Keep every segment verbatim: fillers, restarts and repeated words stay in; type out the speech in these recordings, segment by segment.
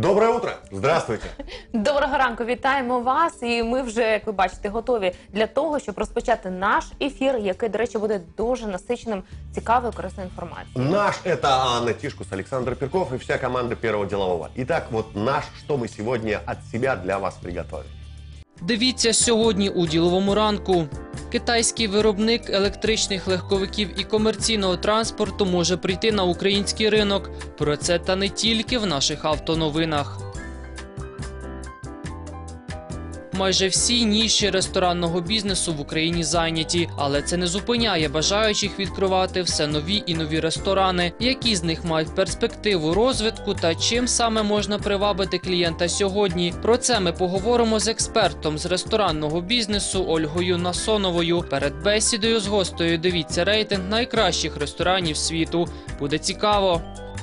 Доброе утро! Здравствуйте! Доброго ранку, вітаємо вас. І ми вже, як ви бачите, готові для того, щоб розпочати наш ефір, який, до речі, буде дуже насиченим, цікавою, корисною інформацією. Наш – это Анна Тишкус, Александр Перков и вся команда Первого делового. Итак, вот наш, что мы сегодня от себя для вас приготовили. Дивіться сьогодні у «Діловому ранку». Китайський виробник електричних легковиків і комерційного транспорту може прийти на український ринок. Про це та не тільки в наших автоновинах. Майже всі ніші ресторанного бізнесу в Україні зайняті, але це не зупиняє бажаючих відкривати все нові і нові ресторани. Які з них мають перспективу розвитку та чим саме можна привабити клієнта сьогодні? Про це ми поговоримо з експертом з ресторанного бізнесу Ольгою Насоновою. Перед бесідою з гостею дивіться рейтинг найкращих ресторанів світу. Буде цікаво.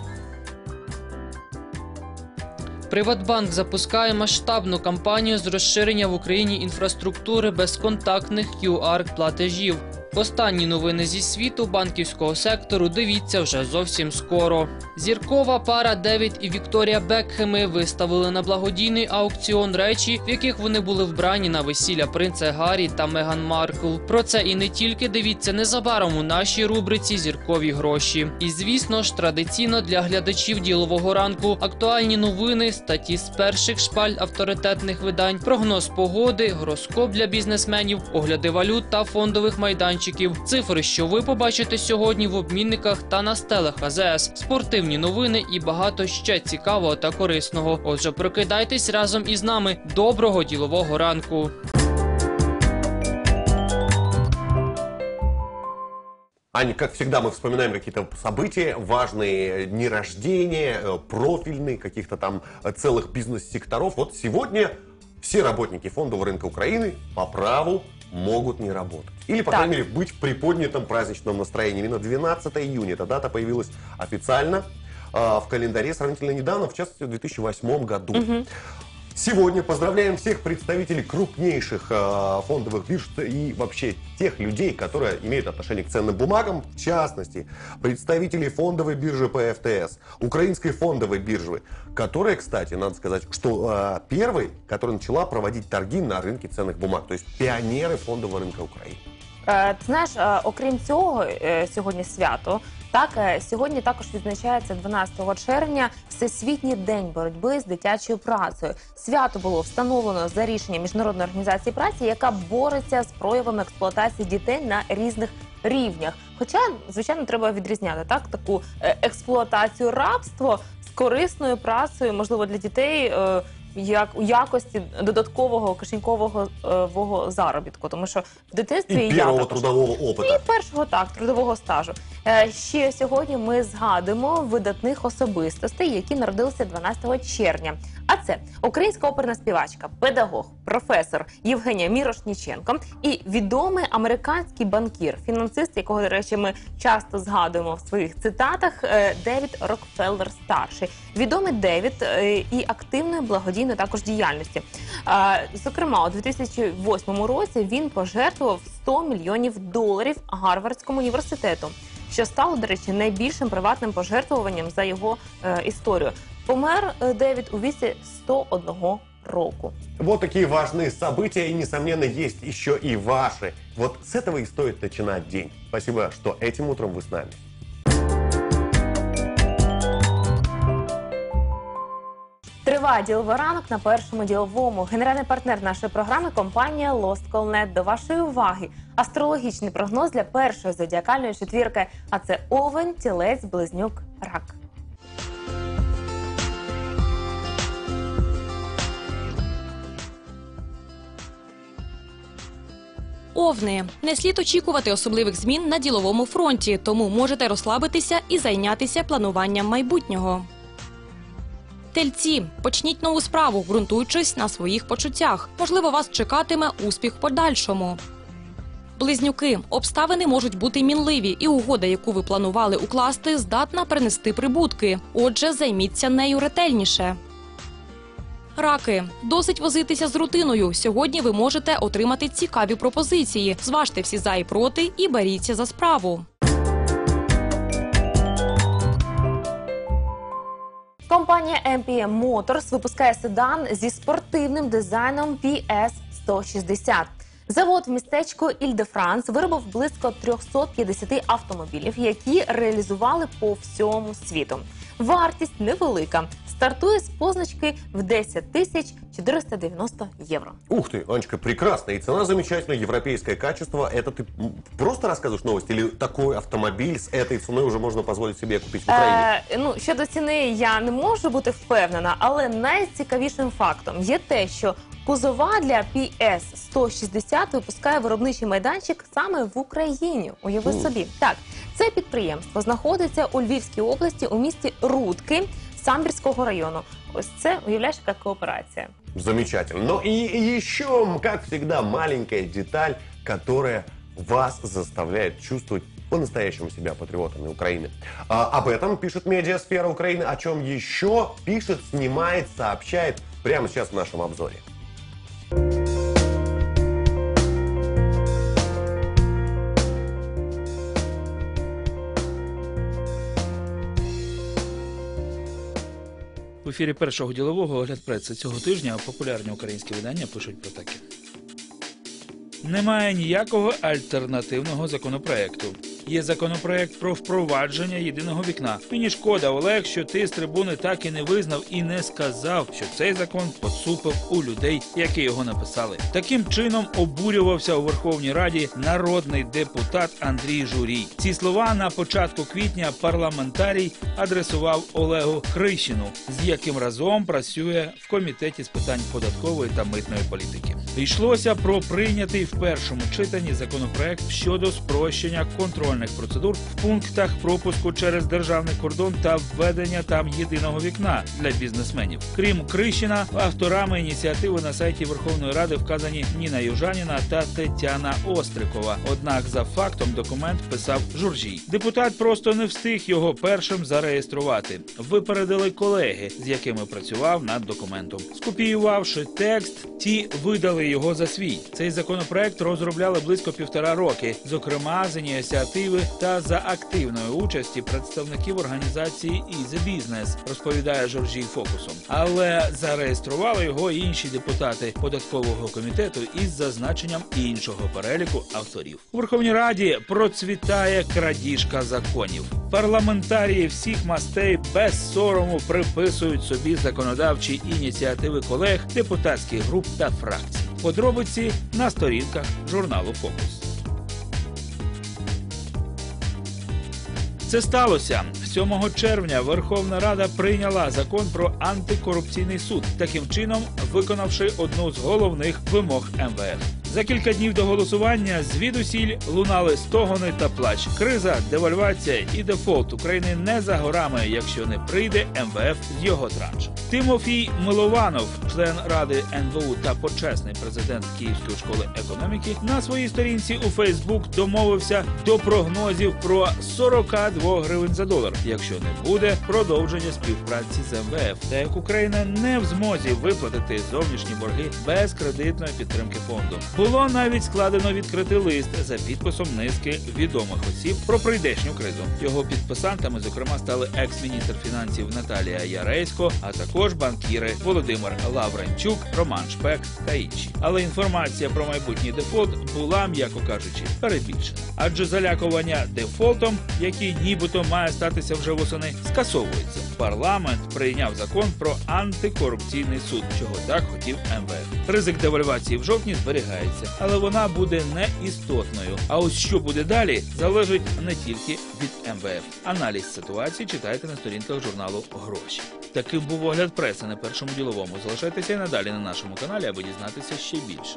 «Приватбанк» запускає масштабну кампанію з розширення в Україні інфраструктури безконтактних кю ар-платежів. Останні новини зі світу банківського сектору дивіться вже зовсім скоро. Зіркова пара Девід і Вікторія Бекхеми виставили на благодійний аукціон речі, в яких вони були вбрані на весілля принца Гаррі та Меган Маркл. Про це і не тільки дивіться незабаром у нашій рубриці «Зіркові гроші». І, звісно ж, традиційно для глядачів «Ділового ранку» актуальні новини, статті з перших шпальт авторитетних видань, прогноз погоди, гороскоп для бізнесменів, огляди валют та фондових майданчиків. Цифри, що ви побачите сьогодні в обмінниках та на стелах а зе ес, спортивні новини і багато ще цікавого та корисного. Отже, прокидайтесь разом із нами. Доброго ділового ранку! Аня, как всегда, мы вспоминаем какие-то события, важные дни рождения, профильные, каких-то там целых бизнес-секторов. Вот сегодня все работники фондового рынка Украины по праву могут не работать. Или, по так. крайней мере, быть в приподнятом праздничном настроении. Именно двенадцатого июня эта дата появилась официально э, в календаре сравнительно недавно, в частности, в две тысячи восьмом году. Угу. Сегодня поздравляем всех представителей крупнейших э, фондовых бирж и вообще тех людей, которые имеют отношение к ценным бумагам, в частности, представителей фондовой биржи пэ эф тэ эс, украинской фондовой биржи, которая, кстати, надо сказать, что э, первой, которая начала проводить торги на рынке ценных бумаг, то есть пионеры фондового рынка Украины. Е, ти знаєш, е, окрім цього, е, сьогодні свято. Так, е, сьогодні також відзначається дванадцятого червня Всесвітній день боротьби з дитячою працею. Свято було встановлено за рішенням Міжнародної організації праці, яка бореться з проявами експлуатації дітей на різних рівнях. Хоча, звичайно, треба відрізняти так таку е, експлуатацію, рабство з корисною працею, можливо, для дітей, е, як у якості додаткового кишенькового е, заробітку, тому що в дитинстві і першого трудового опиту. І першого, так, трудового стажу. Е, ще сьогодні ми згадуємо видатних особистостей, які народилися дванадцятого червня. А це українська оперна співачка, педагог, професор Євгенія Мірошніченко і відомий американський банкір, фінансист, якого, до речі, ми часто згадуємо в своїх цитатах, Девід Рокфеллер-старший. Відомий Девід і активної благодійної також діяльності. Зокрема, у дві тисячі восьмому році він пожертвував сто мільйонів доларів Гарвардському університету, що стало, до речі, найбільшим приватним пожертвуванням за його е, історію. Помер Девід у віці сто одного року. Вот такие важные события, и, несомненно, есть еще и ваши. Вот с этого и стоит начинать день. Спасибо, что этим утром вы с нами. Триває діловий ранок на Першому діловому. Генеральний партнер нашої програми – компанія Lost Call точка нет. До вашої уваги астрологічний прогноз для першої зодіакальної четвірки. А це Овен, Тілець, Близнюк, Рак. Овни. Не слід очікувати особливих змін на діловому фронті, тому можете розслабитися і зайнятися плануванням майбутнього. Тельці. Почніть нову справу, ґрунтуючись на своїх почуттях. Можливо, вас чекатиме успіх в подальшому. Близнюки. Обставини можуть бути мінливі, і угода, яку ви планували укласти, здатна принести прибутки. Отже, займіться нею ретельніше. Раки. Досить возитися з рутиною. Сьогодні ви можете отримати цікаві пропозиції. Зважте всі за і проти і беріться за справу. Компанія ем пі ем Motors випускає седан зі спортивним дизайном пі ес сто шістдесят. Завод в містечку Іль-де-Франс виробив близько триста п'ятдесят автомобілів, які реалізували по всьому світу. Вартість невелика. Стартує з позначки в десять тысяч четыреста девяносто евро. Ух ты, Анечка, прекрасно. И цена замечательная, европейское качество. Это ты просто рассказываешь новости? Или такой автомобиль с этой ценой уже можно позволить себе купить в Україні? Е, ну, щодо ціни я не можу бути впевнена, але найцікавішим фактом є те, що кузова для пі ес сто шістдесят випускає виробничий майданчик саме в Україні. Уяви Mm. собі. Так, це підприємство знаходиться у Львівській області у місті Рудки Самбірського району. Ось це, уявляєш, яка кооперація. Замечательно. Но и еще, как всегда, маленькая деталь, которая вас заставляет чувствовать по-настоящему себя патриотами Украины. А, об этом пишет медиасфера Украины, о чем еще пишет, снимает, сообщает прямо сейчас в нашем обзоре. В ефірі першого ділового огляд преси цього тижня популярні українські видання пишуть про таке. Немає ніякого альтернативного законопроекту. Є законопроект про впровадження єдиного вікна. Мені шкода, Олег, що ти з трибуни так і не визнав і не сказав, що цей закон поцупив у людей, які його написали. Таким чином обурювався у Верховній Раді народний депутат Андрій Журій. Ці слова на початку квітня парламентарій адресував Олегу Хрищину, з яким разом працює в Комітеті з питань податкової та митної політики. Йшлося про прийнятий в першому читанні законопроект щодо спрощення контрольних процедур в пунктах пропуску через державний кордон та введення там єдиного вікна для бізнесменів. Крім Крищина, авторами ініціативи на сайті Верховної Ради вказані Ніна Южаніна та Тетяна Острикова. Однак за фактом документ писав Журжій. Депутат просто не встиг його першим зареєструвати. Випередили колеги, з якими працював над документом. Скопіювавши текст, ті видали його за свій. Цей законопроект розробляли близько півтора роки, зокрема з ініціативи та за активної участі представників організації «Easy Business», розповідає Жоржій Фокусом. Але зареєстрували його інші депутати податкового комітету із зазначенням іншого переліку авторів. У Верховній Раді процвітає крадіжка законів. Парламентарії всіх мастей без сорому приписують собі законодавчі ініціативи колег, депутатських груп та фракцій. Подробиці на сторінках журналу «Фокус». Це сталося. сьомого червня Верховна Рада прийняла закон про антикорупційний суд, таким чином виконавши одну з головних вимог ем ве еф. За кілька днів до голосування звідусіль лунали стогони та плач. Криза, девальвація і дефолт України не за горами, якщо не прийде ем ве еф з його траншем. Тимофій Милованов, член Ради ен ве у та почесний президент Київської школи економіки, на своїй сторінці у Фейсбук домовився до прогнозів про сорок два гривень за долар, якщо не буде продовження співпраці з ем ве еф, та як Україна не в змозі виплатити зовнішні борги без кредитної підтримки фонду. Було навіть складено відкритий лист за підписом низки відомих осіб про прийдешню кризу. Його підписантами, зокрема, стали екс-міністр фінансів Наталія Ярейсько, а також банкіри Володимир Лавренчук, Роман Шпек та інші. Але інформація про майбутній дефолт була, м'яко кажучи, перебільшена. Адже залякування дефолтом, який нібито має статися вже восени, скасовується. Парламент прийняв закон про антикорупційний суд, чого так хотів ем ве еф. Ризик девальвації в жовтні зберігається, але вона буде не істотною. А ось що буде далі, залежить не тільки від ем ве еф. Аналіз ситуації читайте на сторінках журналу «Гроші». Таким був огляд преси на першому діловому. Залишайтеся і надалі на нашому каналі, аби дізнатися ще більше.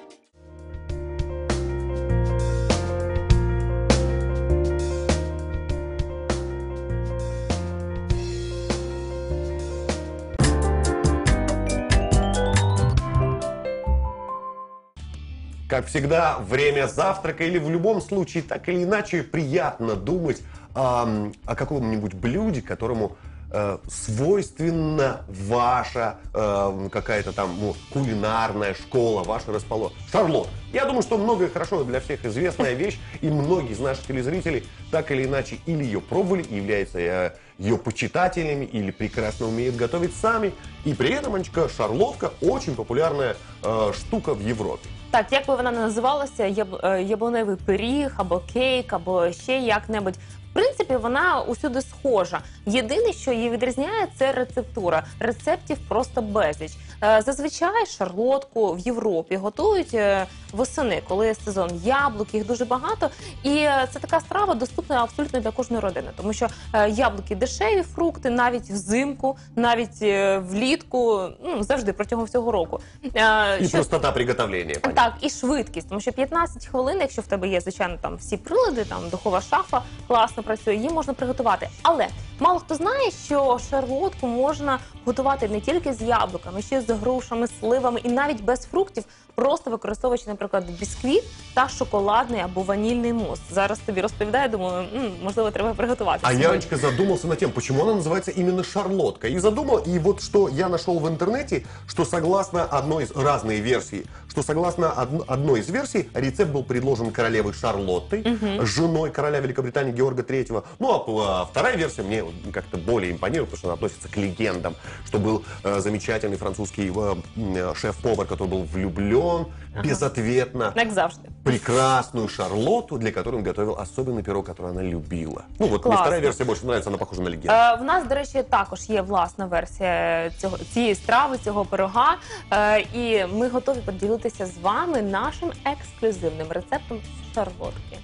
Как всегда, время завтрака или в любом случае, так или иначе, приятно думать о, о каком-нибудь блюде, которому э, свойственна ваша э, какая-то там ну, кулинарная школа, ваша расположение. Шарлот. Я думаю, что многое хорошо для всех известная вещь, и многие из наших телезрителей так или иначе или ее пробовали, являются э, ее почитателями, или прекрасно умеют готовить сами. И при этом, Анечка, шарлотка очень популярная э, штука в Европе. Так, як би вона не називалася, яб- е, яблуневий пиріг, або кейк, або ще як-небудь. В принципі, вона усюди схожа. Єдине, що її відрізняє, це рецептура. Рецептів просто безліч. Е, Зазвичай шарлотку в Європі готують е, восени, коли сезон яблук, їх дуже багато. І е, це така страва доступна абсолютно для кожної родини. Тому що е, яблуки дешеві, фрукти навіть взимку, навіть е, влітку, ну, завжди протягом всього року. Е, И що- простота приготовления. Так, і швидкість, тому що п'ятнадцять хвилин, якщо в тебе є, звичайно, там всі прилади, там духова шафа класно працює, її можна приготувати. Але мало хто знає, що шарлотку можна готувати не тільки з яблуками, ще й з грушами, сливами і навіть без фруктів, просто використовуючи, наприклад, бісквіт та шоколадний або ванільний мус. Зараз тобі розповідаю, думаю, м, можливо, треба приготувати. А я, сьогодні. Анечка, задумался над тем, почему она называется именно шарлотка. И задумал, и вот что я нашел в интернете, что согласно одной из разной версии, что согласно од- одной из версий, рецепт был предложен королевой Шарлоттой, женой короля Великобритании Георга Третьего. Ну, а, а вторая версия мне как-то более импонирует, потому что она относится к легендам, что был э, замечательный французский э, м, шеф-повар, который был влюблен безответно. Як завжди. Прекрасную Шарлотту, для которой он готовил особенный пирог, который она любила. Ну вот, мне Классно. вторая версия больше нравится, она похожа на легенду. Е, В нас, до речі, також є власна версія цього, цієї страви, цього пирога. Е, І ми готові поділитися з вами нашим ексклюзивним рецептом шарлотки.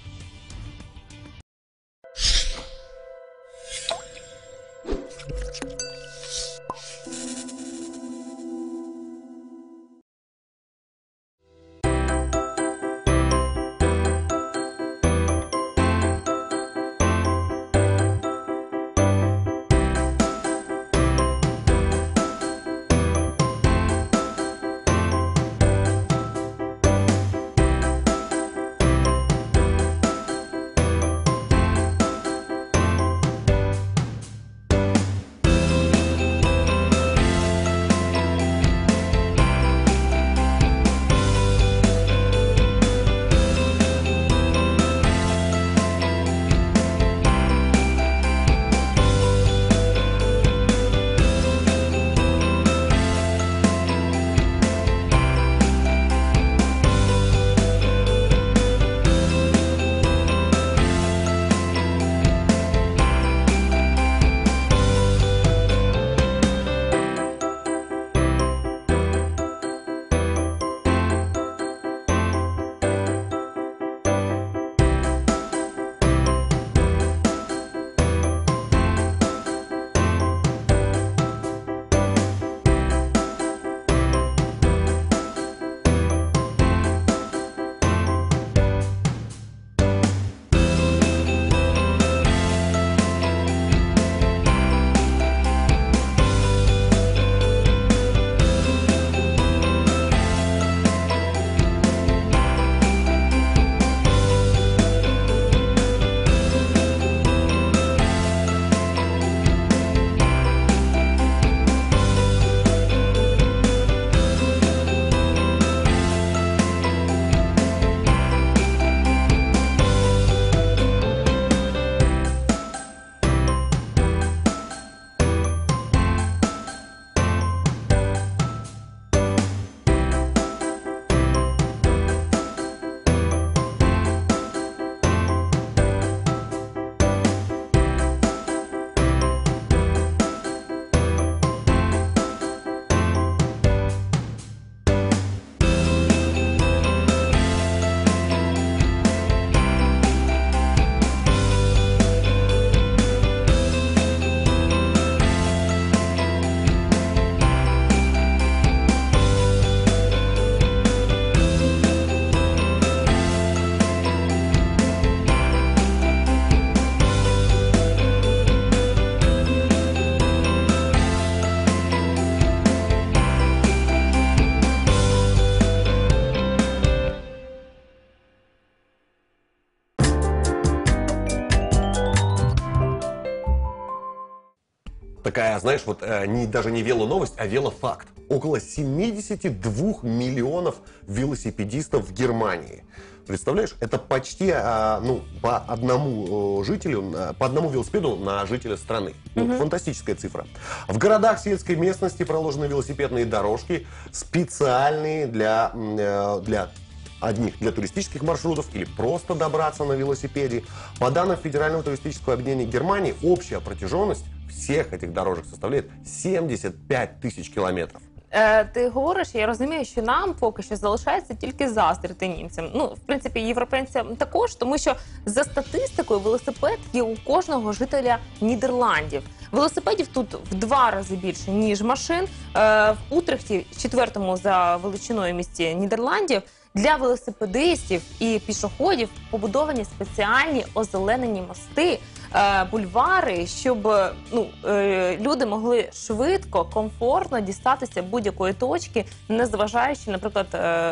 такая, знаешь, вот э, не, даже не велоновость, а велофакт. Около семьдесят два миллионов велосипедистов в Германии. Представляешь, это почти а, ну, по одному жителю, по одному велосипеду на жителя страны. Ну, угу. Фантастическая цифра. В городах сельской местности проложены велосипедные дорожки, специальные для, для одних для туристических маршрутов или просто добраться на велосипеде. По данным Федерального туристического объединения Германии, общая протяженность всех этих дорожек составляет семьдесят пять тисяч кілометрів. Е, ти говориш, я розумію, що нам поки що залишається тільки заздрити німцям. Ну, в принципі, європейцям також, тому що за статистикою велосипед є у кожного жителя Нідерландів. Велосипедів тут в два рази більше, ніж машин. Е, в Утрехті, четвертому за величиною місті Нідерландів, для велосипедистів і пішоходів побудовані спеціальні озеленені мости, бульвари, щоб ну, люди могли швидко, комфортно дістатися будь-якої точки, незважаючи, наприклад,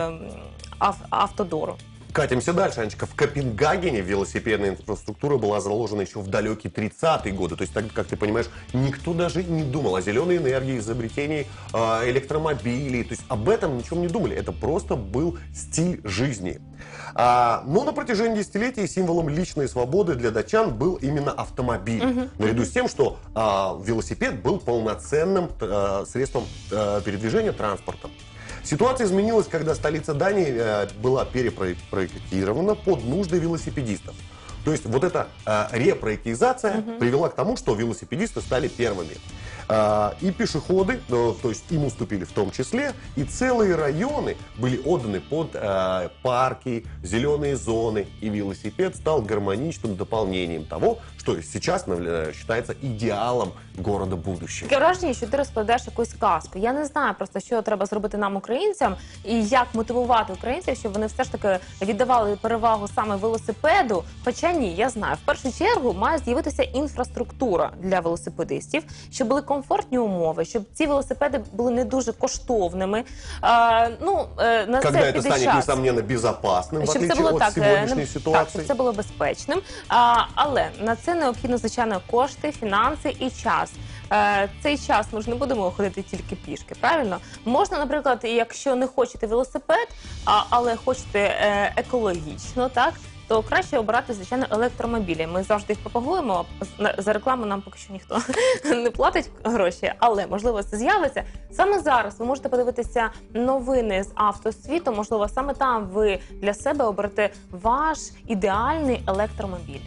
автодору. Катимся дальше, Анечка. В Копенгагене велосипедная инфраструктура была заложена еще в далекие тридцатые годы. То есть, так, как ты понимаешь, никто даже не думал о зеленой энергии, изобретении э, электромобилей. То есть, об этом ничем не думали. Это просто был стиль жизни. А, но на протяжении десятилетий символом личной свободы для датчан был именно автомобиль. Mm-hmm. Наряду с тем, что э, велосипед был полноценным э, средством э, передвижения, транспортом. Ситуация изменилась, когда столица Дании э, была перепроектирована под нужды велосипедистов. То есть вот эта э, репроектизация uh-huh. привела к тому, что велосипедисты стали первыми. Э, и пешеходы, э, то есть им уступили в том числе, и целые районы были отданы под э, парки, зеленые зоны. И велосипед стал гармоничным дополнением того, что сейчас э, считается идеалом города будущего. Таке враження, що ти розповідаєш якусь казку. Я не знаю просто, що треба зробити нам, українцям, і як мотивувати українців, щоб вони все ж таки віддавали перевагу саме велосипеду. Хоча ні, я знаю. В першу чергу має з'явитися інфраструктура для велосипедистів, щоб були комфортні умови, щоб ці велосипеди були не дуже коштовними. А, ну, на Когда це это станет, час, несомненно, безопасным, в щоб отличие це було от так, сегодняшней не, ситуации. Так, щоб це було безпечним. А, але на це необхідно, звичайно, кошти, фінанси і час. Е, цей час ми ж не будемо ходити тільки пішки, правильно? Можна, наприклад, якщо не хочете велосипед, а, але хочете е, екологічно, так, то краще обирати, звичайно, електромобілі. Ми завжди їх пропагуємо, за рекламу нам поки що ніхто не платить гроші, але, можливо, це з'явиться. Саме зараз ви можете подивитися новини з автосвіту, можливо, саме там ви для себе оберете ваш ідеальний електромобіль.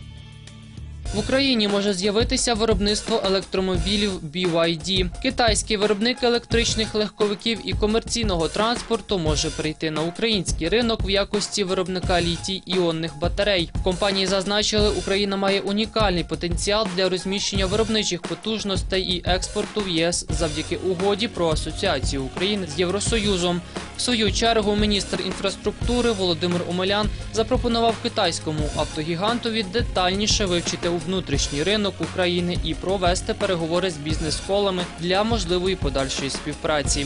В Україні може з'явитися виробництво електромобілів бі вай ді. Китайський виробник електричних легковиків і комерційного транспорту може прийти на український ринок в якості виробника літій-іонних батарей. В компанії зазначили, Україна має унікальний потенціал для розміщення виробничих потужностей і експорту в ЄС завдяки угоді про асоціацію України з Євросоюзом. В свою чергу міністр інфраструктури Володимир Омелян запропонував китайському автогігантові детальніше вивчити внутрішній ринок України і провести переговори з бізнес-колами для можливої подальшої співпраці.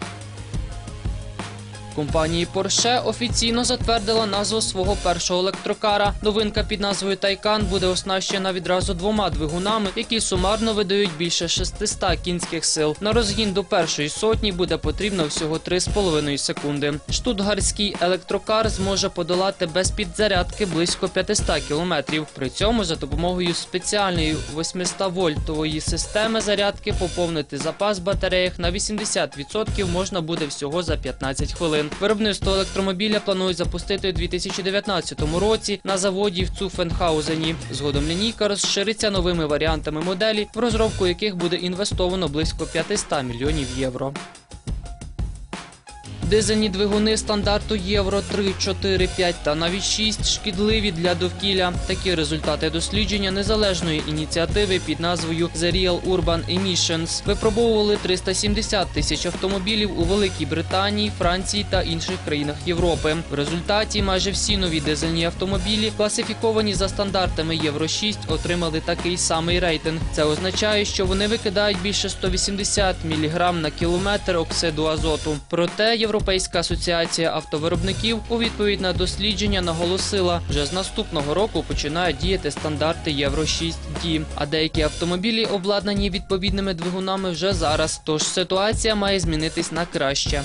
Компанія Porsche офіційно затвердила назву свого першого електрокара. Новинка під назвою Taycan буде оснащена відразу двома двигунами, які сумарно видають більше шестисот кінських сил. На розгін до першої сотні буде потрібно всього три з половиною секунди. Штутгарський електрокар зможе подолати без підзарядки близько п'ятсот кілометрів. При цьому за допомогою спеціальної восьмистовольтової системи зарядки поповнити запас в батареях на вісімдесят відсотків можна буде всього за п'ятнадцять хвилин. Виробництво електромобіля планують запустити у дві тисячі дев'ятнадцятому році на заводі в Цуфенхаузені. Згодом лінійка розшириться новими варіантами моделі, в розробку яких буде інвестовано близько п'ятсот мільйонів євро. Дизельні двигуни стандарту Євро три, чотири, п'ять та навіть шість шкідливі для довкілля. Такі результати дослідження незалежної ініціативи під назвою The Real Urban Emissions випробовували триста сімдесят тисяч автомобілів у Великій Британії, Франції та інших країнах Європи. В результаті майже всі нові дизельні автомобілі, класифіковані за стандартами Євро шість, отримали такий самий рейтинг. Це означає, що вони викидають більше ста вісімдесят міліграм на кілометр оксиду азоту. Проте Європейська Європейська асоціація автовиробників у відповідь на дослідження наголосила, вже з наступного року починають діяти стандарти Євро шість Ді, а деякі автомобілі обладнані відповідними двигунами вже зараз, тож ситуація має змінитись на краще.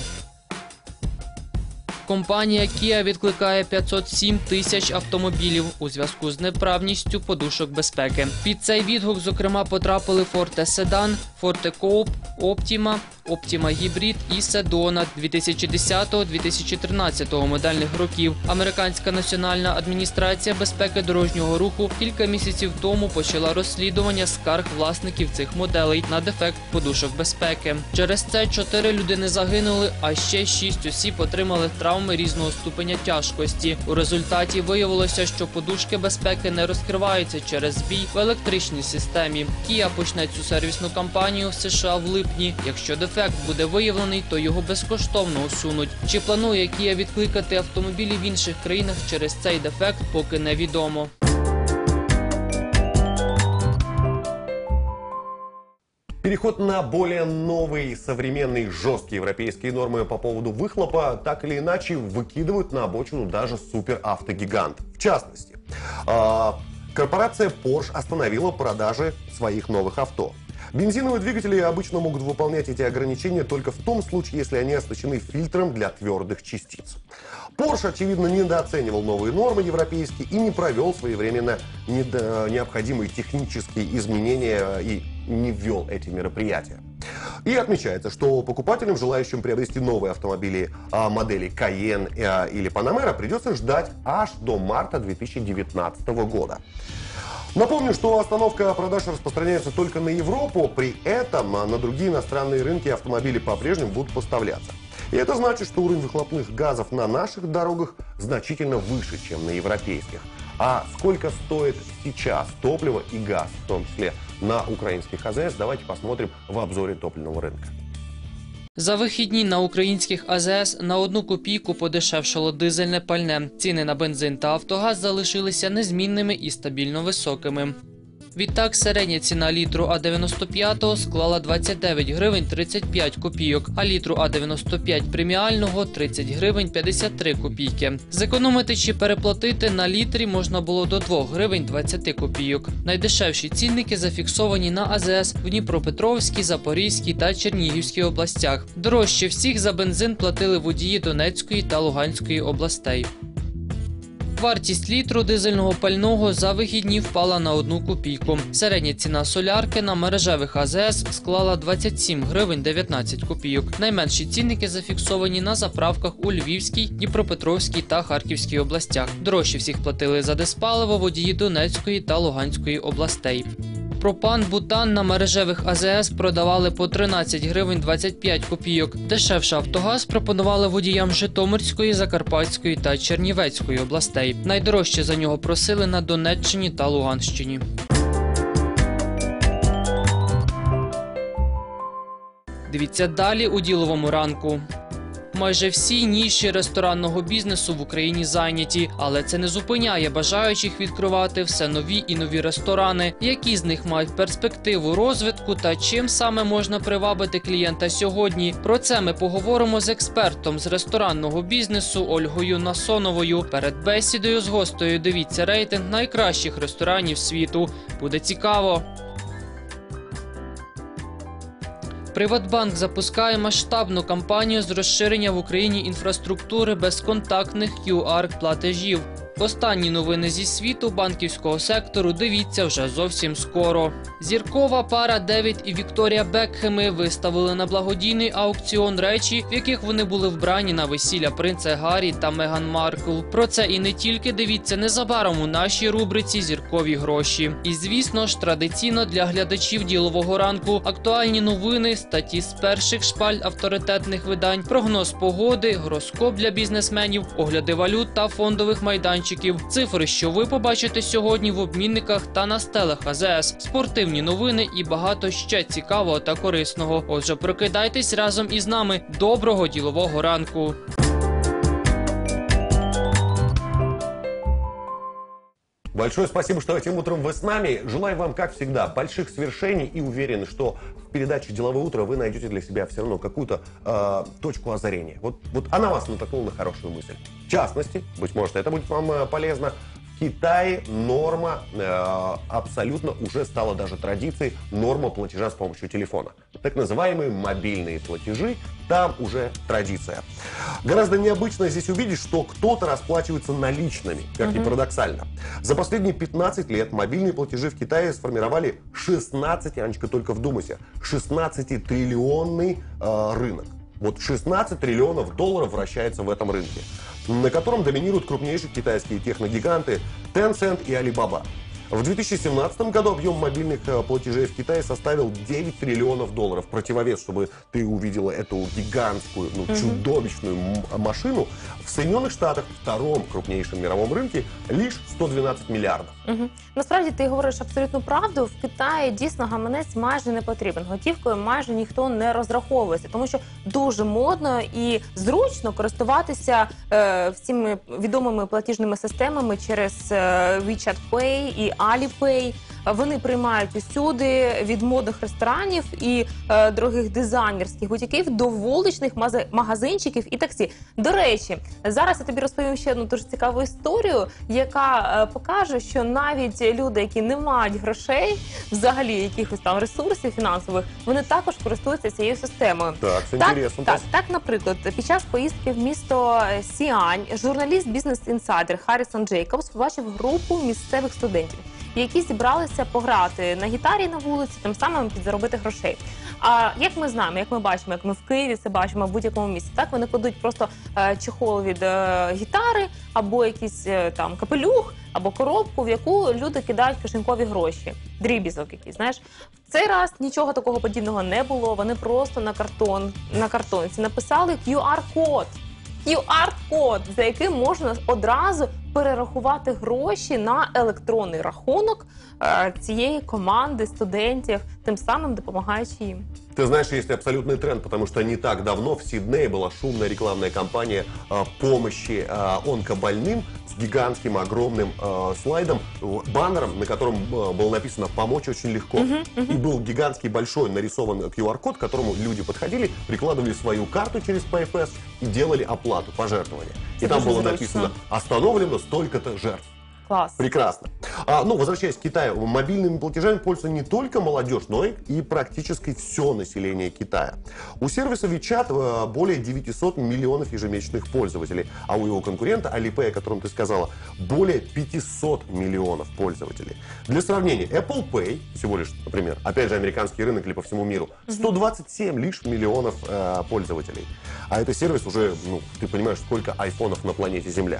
Компанія Kia відкликає п'ятсот сім тисяч автомобілів у зв'язку з неправністю подушок безпеки. Під цей відгук, зокрема, потрапили Forte Sedan, Forte Coupe, Optima, Optima Hybrid і Sedona дві тисячі десятого - дві тисячі тринадцятого модельних років. Американська національна адміністрація безпеки дорожнього руху кілька місяців тому почала розслідування скарг власників цих моделей на дефект подушок безпеки. Через це чотири людини загинули, а ще шість осіб отримали травми різного ступеня тяжкості. У результаті виявилося, що подушки безпеки не розкриваються через збій в електричній системі. Kia почне цю сервісну кампанію в США в липні. Якщо дефект буде виявлений, то його безкоштовно усунуть. Чи планує Kia відкликати автомобілі в інших країнах через цей дефект, поки невідомо. Переход на более новые, современные, жесткие европейские нормы по поводу выхлопа так или иначе выкидывают на обочину даже суперавтогигант. В частности, корпорация Porsche остановила продажи своих новых авто. Бензиновые двигатели обычно могут выполнять эти ограничения только в том случае, если они оснащены фильтром для твердых частиц. Porsche, очевидно, недооценивал новые нормы европейские и не провел своевременно необходимые технические изменения и не ввел эти мероприятия. И отмечается, что покупателям, желающим приобрести новые автомобили модели Cayenne или Panamera, придется ждать аж до марта две тысячи девятнадцатого года. Напомню, что остановка продаж распространяется только на Европу, при этом на другие иностранные рынки автомобили по-прежнему будут поставляться. И это значит, что уровень выхлопных газов на наших дорогах значительно выше, чем на европейских. А сколько стоит сейчас топливо и газ, в том числе на украинских АЗС, давайте посмотрим в обзоре топливного рынка. За вихідні на українських АЗС на одну копійку подешевшало дизельне пальне. Ціни на бензин та автогаз залишилися незмінними і стабільно високими. Відтак, середня ціна літру А дев'яносто п'ять склала двадцять дев'ять гривень тридцять п'ять копійок, а літру А дев'яносто п'ять преміального – тридцять гривень п'ятдесят три копійки. Зекономити чи переплатити на літрі можна було до двох гривень двадцять копійок. Найдешевші цінники зафіксовані на АЗС в Дніпропетровській, Запорізькій та Чернігівській областях. Дорожче всіх за бензин платили водії Донецької та Луганської областей. Вартість літру дизельного пального за вихідні впала на одну копійку. Середня ціна солярки на мережевих АЗС склала двадцять сім гривень дев'ятнадцять копійок. Найменші цінники зафіксовані на заправках у Львівській, Дніпропетровській та Харківській областях. Дорожче всіх платили за диспаливо водії Донецької та Луганської областей. Пропан, бутан на мережевих АЗС продавали по тринадцять гривень двадцять п'ять копійок. Дешевше автогаз пропонували водіям Житомирської, Закарпатської та Чернівецької областей. Найдорожче за нього просили на Донеччині та Луганщині. Дивіться далі у діловому ранку. Майже всі ніші ресторанного бізнесу в Україні зайняті, але це не зупиняє бажаючих відкривати все нові і нові ресторани. Які з них мають перспективу розвитку та чим саме можна привабити клієнта сьогодні? Про це ми поговоримо з експертом з ресторанного бізнесу Ольгою Насоновою. Перед бесідою з гостею дивіться рейтинг найкращих ресторанів світу. Буде цікаво. Приватбанк запускає масштабну кампанію з розширення в Україні інфраструктури безконтактних кю ар-платежів. Останні новини зі світу банківського сектору дивіться вже зовсім скоро. Зіркова пара Девід і Вікторія Бекхеми виставили на благодійний аукціон речі, в яких вони були вбрані на весілля принца Гаррі та Меган Маркл. Про це і не тільки дивіться незабаром у нашій рубриці «Зіркові гроші». І, звісно ж, традиційно для глядачів ділового ранку актуальні новини, статті з перших шпаль авторитетних видань, прогноз погоди, гороскоп для бізнесменів, огляди валют та фондових майданчиків. Цифри, що ви побачите сьогодні в обмінниках та на стелах АЗС, спортивні новини і багато ще цікавого та корисного. Отже, прокидайтесь разом із нами. Доброго ділового ранку! Большое спасибо, что этим утром вы с нами. Желаю вам, как всегда, больших свершений и уверен, что в передаче «Деловое утро» вы найдете для себя все равно какую-то э, точку озарения. Вот, вот она вас натолкнула на хорошую мысль. В частности, быть может, это будет вам э, полезно. В Китае норма э, абсолютно уже стала даже традицией, норма платежа с помощью телефона. Так называемые мобильные платежи, там уже традиция. Гораздо необычно здесь увидеть, что кто-то расплачивается наличными, как ни парадоксально. За последние пятнадцать лет мобильные платежи в Китае сформировали шестнадцать, Анечка, только вдумайся, шестнадцатитриллионный э, рынок. Вот шестнадцать триллионов долларов вращается в этом рынке, на котором доминируют крупнейшие китайские техногиганты Tencent и Alibaba. В две тысячи семнадцатом году объем мобильных платежей в Китае составил девять триллионов долларов. Противовес, чтобы ты увидела эту гигантскую, ну, mm-hmm. чудовищную машину, в Соединенных Штатах, втором крупнейшем мировом рынке, лише сто дванадцять мільярдів. Угу. Насправді ти говориш абсолютну правду. В Китаї дійсно гаманець майже не потрібен. Готівкою майже ніхто не розраховується, тому що дуже модно і зручно користуватися е, всіми відомими платіжними системами через е, WeChat Pay і Alipay. Вони приймають усюди, від модних ресторанів і е, дорогих дизайнерських бутіків до вуличних магазинчиків і таксі. До речі, зараз я тобі розповім ще одну дуже цікаву історію, яка е, покаже, що навіть люди, які не мають грошей, взагалі якихось там ресурсів фінансових, вони також користуються цією системою. Так, це так, інтересно. Так, так, наприклад, під час поїздки в місто Сіань журналіст Business Insider Харрісон Джейкобс побачив групу місцевих студентів, які зібралися пограти на гітарі на вулиці, тим самим підзаробити грошей. А як ми знаємо, як ми бачимо, як ми в Києві це бачимо в будь-якому місці, так вони кладуть просто е, чехол від е, гітари, або якийсь е, там капелюх, або коробку, в яку люди кидають кишенькові гроші. Дрібізок якийсь, знаєш. В цей раз нічого такого подібного не було, вони просто на картон, на картонці написали кью ар-код. кью ар-код, за яким можна одразу перерахувати гроші на електронний рахунок е, цієї команди студентів, тим самим допомагаючи їм. Ты знаешь, есть абсолютный тренд, потому что не так давно в Сиднее была шумная рекламная кампания э, помощи э, онкобольным с гигантским огромным э, слайдом, э, баннером, на котором э, было написано «Помочь очень легко». Uh-huh, uh-huh. И был гигантский большой нарисован кью ар-код, к которому люди подходили, прикладывали свою карту через пи эф эс и делали оплату, пожертвования. И там было написано «Остановлено столько-то жертв». Класс. Прекрасно. А, ну, возвращаясь к Китаю, мобильными платежами пользуется не только молодежь, но и, и практически все население Китая. У сервиса WeChat э, более девятисот миллионов ежемесячных пользователей, а у его конкурента Alipay, о котором ты сказала, более пятисот миллионов пользователей. Для сравнения, Apple Pay, всего лишь, например, опять же, американский рынок или по всему миру, сто двадцать семь лишь миллионов э, пользователей. А это сервис уже, ну, ты понимаешь, сколько айфонов на планете Земля.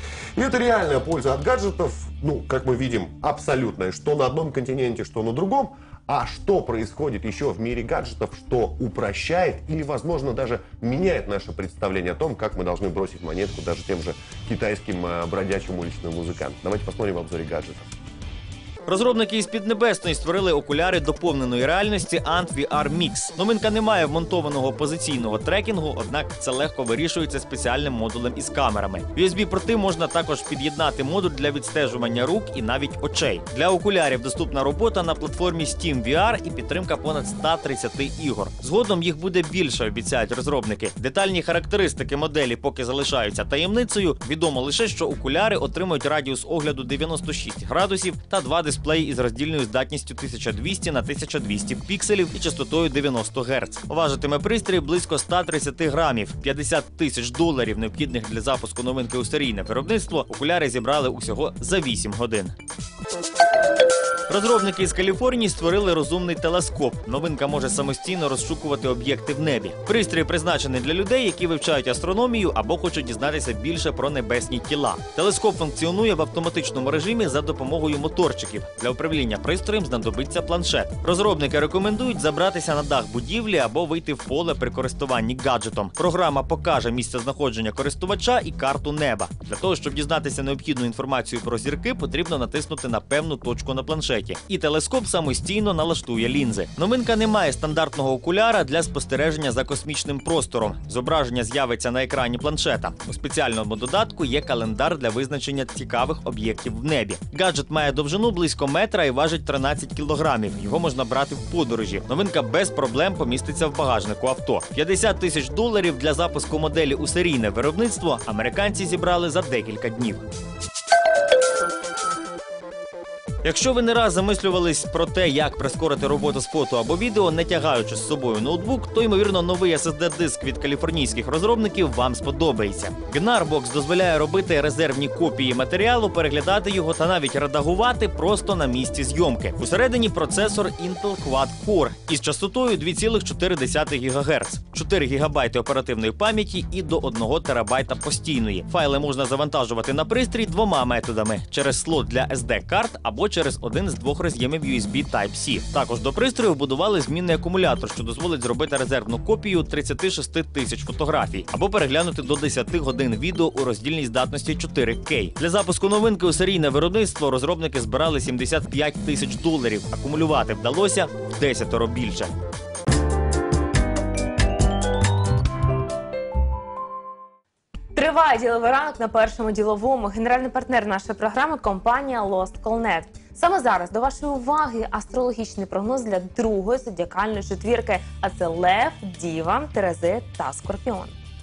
И это реальная польза от гаджетов, ну, как мы видим, абсолютная, что на одном континенте, что на другом. А что происходит еще в мире гаджетов, что упрощает или, возможно, даже меняет наше представление о том, как мы должны бросить монетку даже тем же китайским э, бродячим уличным музыкантам. Давайте посмотрим в обзоре гаджетов. Розробники із Піднебесної створили окуляри доповненої реальності Ant ві ар Mix. Новинка не має вмонтованого позиційного трекінгу, однак це легко вирішується спеціальним модулем із камерами. ю ес бі-порти можна також під'єднати модуль для відстежування рук і навіть очей. Для окулярів доступна робота на платформі Steam ві ар і підтримка понад ста тридцяти ігор. Згодом їх буде більше, обіцяють розробники. Детальні характеристики моделі поки залишаються таємницею. Відомо лише, що окуляри отримують радіус огляду дев'яносто шість градусів та два дисплеї із роздільною здатністю тисяча двісті на тисяча двісті пікселів і частотою дев'яносто герц. Важитиме пристрій близько ста тридцяти грамів. п'ятдесят тисяч доларів, необхідних для запуску новинки у серійне виробництво, окуляри зібрали усього за вісім годин. Розробники із Каліфорнії створили розумний телескоп. Новинка може самостійно розшукувати об'єкти в небі. Пристрій призначений для людей, які вивчають астрономію або хочуть дізнатися більше про небесні тіла. Телескоп функціонує в автоматичному режимі за допомогою моторчиків. Для управління пристроєм знадобиться планшет. Розробники рекомендують забратися на дах будівлі або вийти в поле при користуванні гаджетом. Програма покаже місце знаходження користувача і карту неба. Для того, щоб дізнатися необхідну інформацію про зірки, потрібно натиснути на певну точку на планшеті. планшеті. І телескоп самостійно налаштує лінзи. Новинка не має стандартного окуляра для спостереження за космічним простором. Зображення з'явиться на екрані планшета. У спеціальному додатку є календар для визначення цікавих об'єктів в небі. Гаджет має довжину близько метра і важить тринадцять кілограмів. Його можна брати в подорожі. Новинка без проблем поміститься в багажнику авто. п'ятдесят тисяч доларів для запуску моделі у серійне виробництво американці зібрали за декілька днів. Якщо ви не раз замислювались про те, як прискорити роботу з фото або відео, не тягаючи з собою ноутбук, то, ймовірно, новий ес ес ді-диск від каліфорнійських розробників вам сподобається. Gnarbox дозволяє робити резервні копії матеріалу, переглядати його та навіть редагувати просто на місці зйомки. Усередині процесор Intel Quad Core із частотою дві цілих чотири десятих гігагерца, чотири гігабайти оперативної пам'яті і до одного терабайта постійної. Файли можна завантажувати на пристрій двома методами – через слот для ес ді-карт або через один з двох роз'ємів ю ес бі Type-C. Також до пристрою вбудували змінний акумулятор, що дозволить зробити резервну копію тридцять шість тисяч фотографій або переглянути до десять годин відео у роздільній здатності чотири кей. Для запуску новинки у серійне виробництво розробники збирали сімдесят п'ять тисяч доларів. Акумулювати вдалося в десятеро більше. Триває діловий ранок на першому діловому. Генеральний партнер нашої програми – компанія Lost.Call.Net. Саме зараз до вашої уваги астрологічний прогноз для другої зодіакальної четвірки. А це Лев, Діва, Терези та Скорпіон.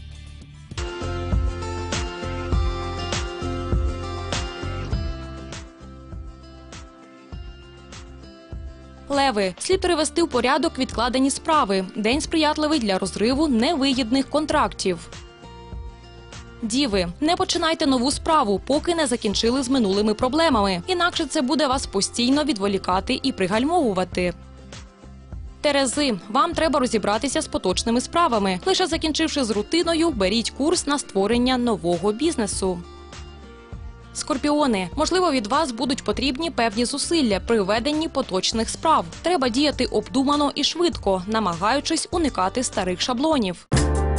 Леви. Слід привести в порядок відкладені справи. День сприятливий для розриву невигідних контрактів. Діви. Не починайте нову справу, поки не закінчили з минулими проблемами. Інакше це буде вас постійно відволікати і пригальмовувати. Терези. Вам треба розібратися з поточними справами. Лише закінчивши з рутиною, беріть курс на створення нового бізнесу. Скорпіони. Можливо, від вас будуть потрібні певні зусилля при веденні поточних справ. Треба діяти обдумано і швидко, намагаючись уникати старих шаблонів.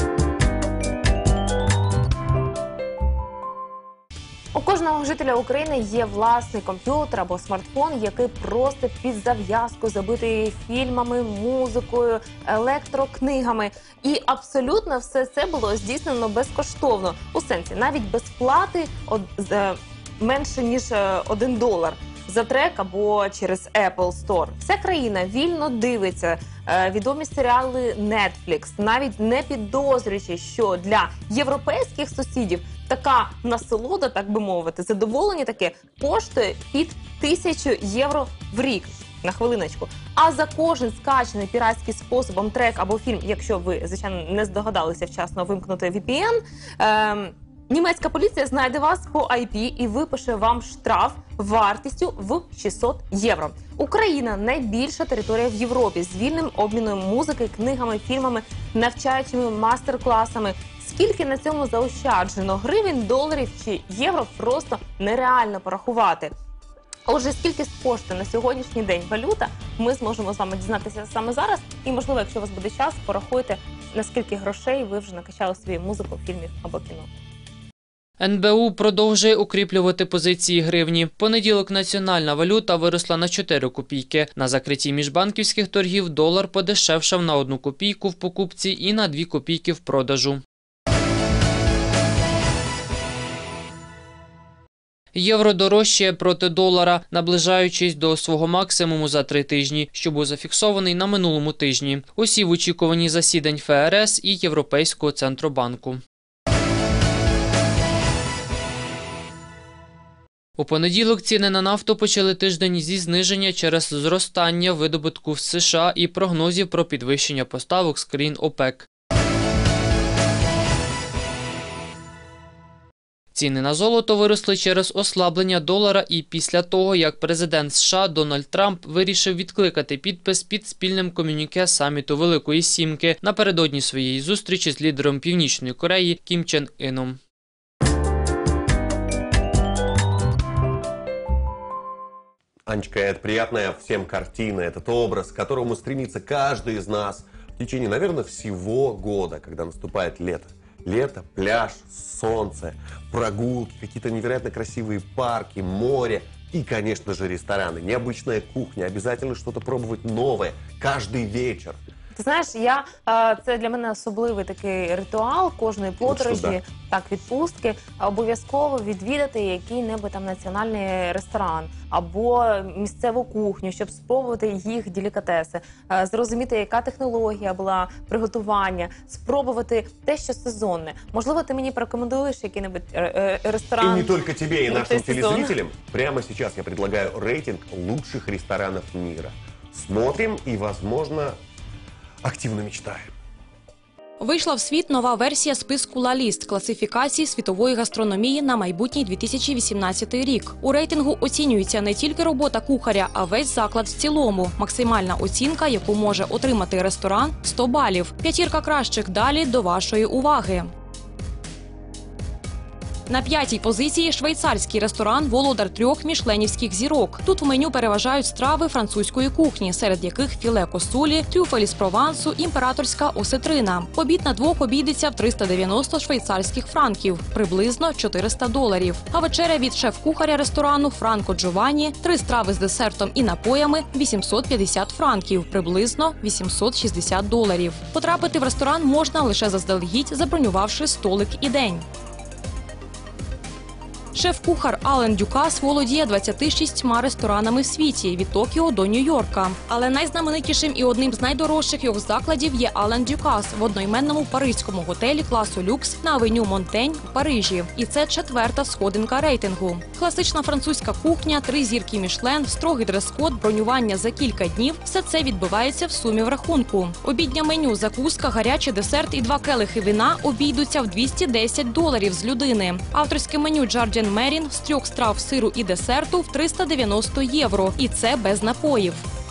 У кожного жителя України є власний комп'ютер або смартфон, який просто під зав'язку забитий фільмами, музикою, електрокнигами. І абсолютно все це було здійснено безкоштовно. У сенсі, навіть без плати од, е, менше, ніж один долар за трек або через Apple Store. Вся країна вільно дивиться е, відомі серіали Netflix, навіть не підозрюючи, що для європейських сусідів така насолода, так би мовити, задоволення таке коштує під тисячу євро в рік. На хвилиночку. А за кожен скачаний піратським способом трек або фільм, якщо ви, звичайно, не здогадалися вчасно вимкнути ві пі ен, е, німецька поліція знайде вас по ай пі і випише вам штраф вартістю в шістсот євро. Україна – найбільша територія в Європі з вільним обміном музики, книгами, фільмами, навчаючими майстер-класами. Скільки на цьому заощаджено гривень, доларів чи євро просто нереально порахувати. Отже, скільки коштує на сьогоднішній день валюта, ми зможемо з вами дізнатися саме зараз. І, можливо, якщо у вас буде час, порахуйте, наскільки грошей ви вже накачали свою музику, фільмів або кіно. ен бе у продовжує укріплювати позиції гривні. В понеділок національна валюта виросла на чотири копійки. На закритті міжбанківських торгів долар подешевшав на одну копійку в покупці і на дві копійки в продажу. Євро дорожчає проти долара, наближаючись до свого максимуму за три тижні, що був зафіксований на минулому тижні. Усі в очікуванні засідань еф ер ес і Європейського центробанку. У понеділок ціни на нафту почали тиждень зі зниження через зростання видобутку в США і прогнозів про підвищення поставок з країн ОПЕК. Ціни на золото виросли через ослаблення долара і після того, як президент США Дональд Трамп вирішив відкликати підпис під спільним комюніке саміту Великої Сімки напередодні своєї зустрічі з лідером Північної Кореї Кім Чен Іном. Анечка, это приятная всем картина, этот образ, к которому стремится каждый из нас в течение, наверное, всего года, когда наступает лето. Лето, пляж, солнце, прогулки, какие-то невероятно красивые парки, море. И, конечно же, рестораны, необычная кухня, обязательно что-то пробовать новое каждый вечер. Ти знаєш, я е, це для мене особливий такий ритуал кожної подорожі, да. так, відпустки, обов'язково відвідати який-небудь там національний ресторан або місцеву кухню, щоб спробувати їх делікатеси, е, зрозуміти, яка технологія була приготування, спробувати те, що сезонне. Можливо, ти мені порекомендуєш який-небудь е, е, ресторан? И не только тебе, и на нашим той сезон. телезрителям. Прямо сейчас я предлагаю рейтинг лучших ресторанов мира. Смотрим и, возможно, активно мечтаем. Вийшла в світ нова версія списку «Ла Ліст» – класифікації світової гастрономії на майбутній дві тисячі вісімнадцятий рік. У рейтингу оцінюється не тільки робота кухаря, а весь заклад в цілому. Максимальна оцінка, яку може отримати ресторан – сто балів. П'ятірка кращих далі до вашої уваги. На п'ятій позиції швейцарський ресторан «Володар трьох мішленівських зірок». Тут в меню переважають страви французької кухні, серед яких філе косулі, трюфель з Провансу, імператорська осетрина. Обід на двох обійдеться в триста дев'яносто швейцарських франків, приблизно чотириста доларів. А вечеря від шеф-кухаря ресторану Франко Джованні, три страви з десертом і напоями – вісімсот п'ятдесят франків, приблизно вісімсот шістдесят доларів. Потрапити в ресторан можна лише заздалегідь, забронювавши столик і день. Шеф-кухар Ален Дюкас володіє двадцятьма шістьма ресторанами в світі – від Токіо до Нью-Йорка. Але найзнаменитішим і одним з найдорожчих його закладів є Ален Дюкас в одноіменному паризькому готелі класу люкс на авеню Монтень у Парижі. І це четверта сходинка рейтингу. Класична французька кухня, три зірки Мішлен, строгий дрес-код, бронювання за кілька днів – все це відбивається в сумі в рахунку. Обіднє меню, закуска, гарячий десерт і два келихи вина обійдуться в двісті десять доларів з людини. Авторське меню Джардін Мерін з трьох страв, сиру і десерту в триста дев'яносто євро. І це без напоїв.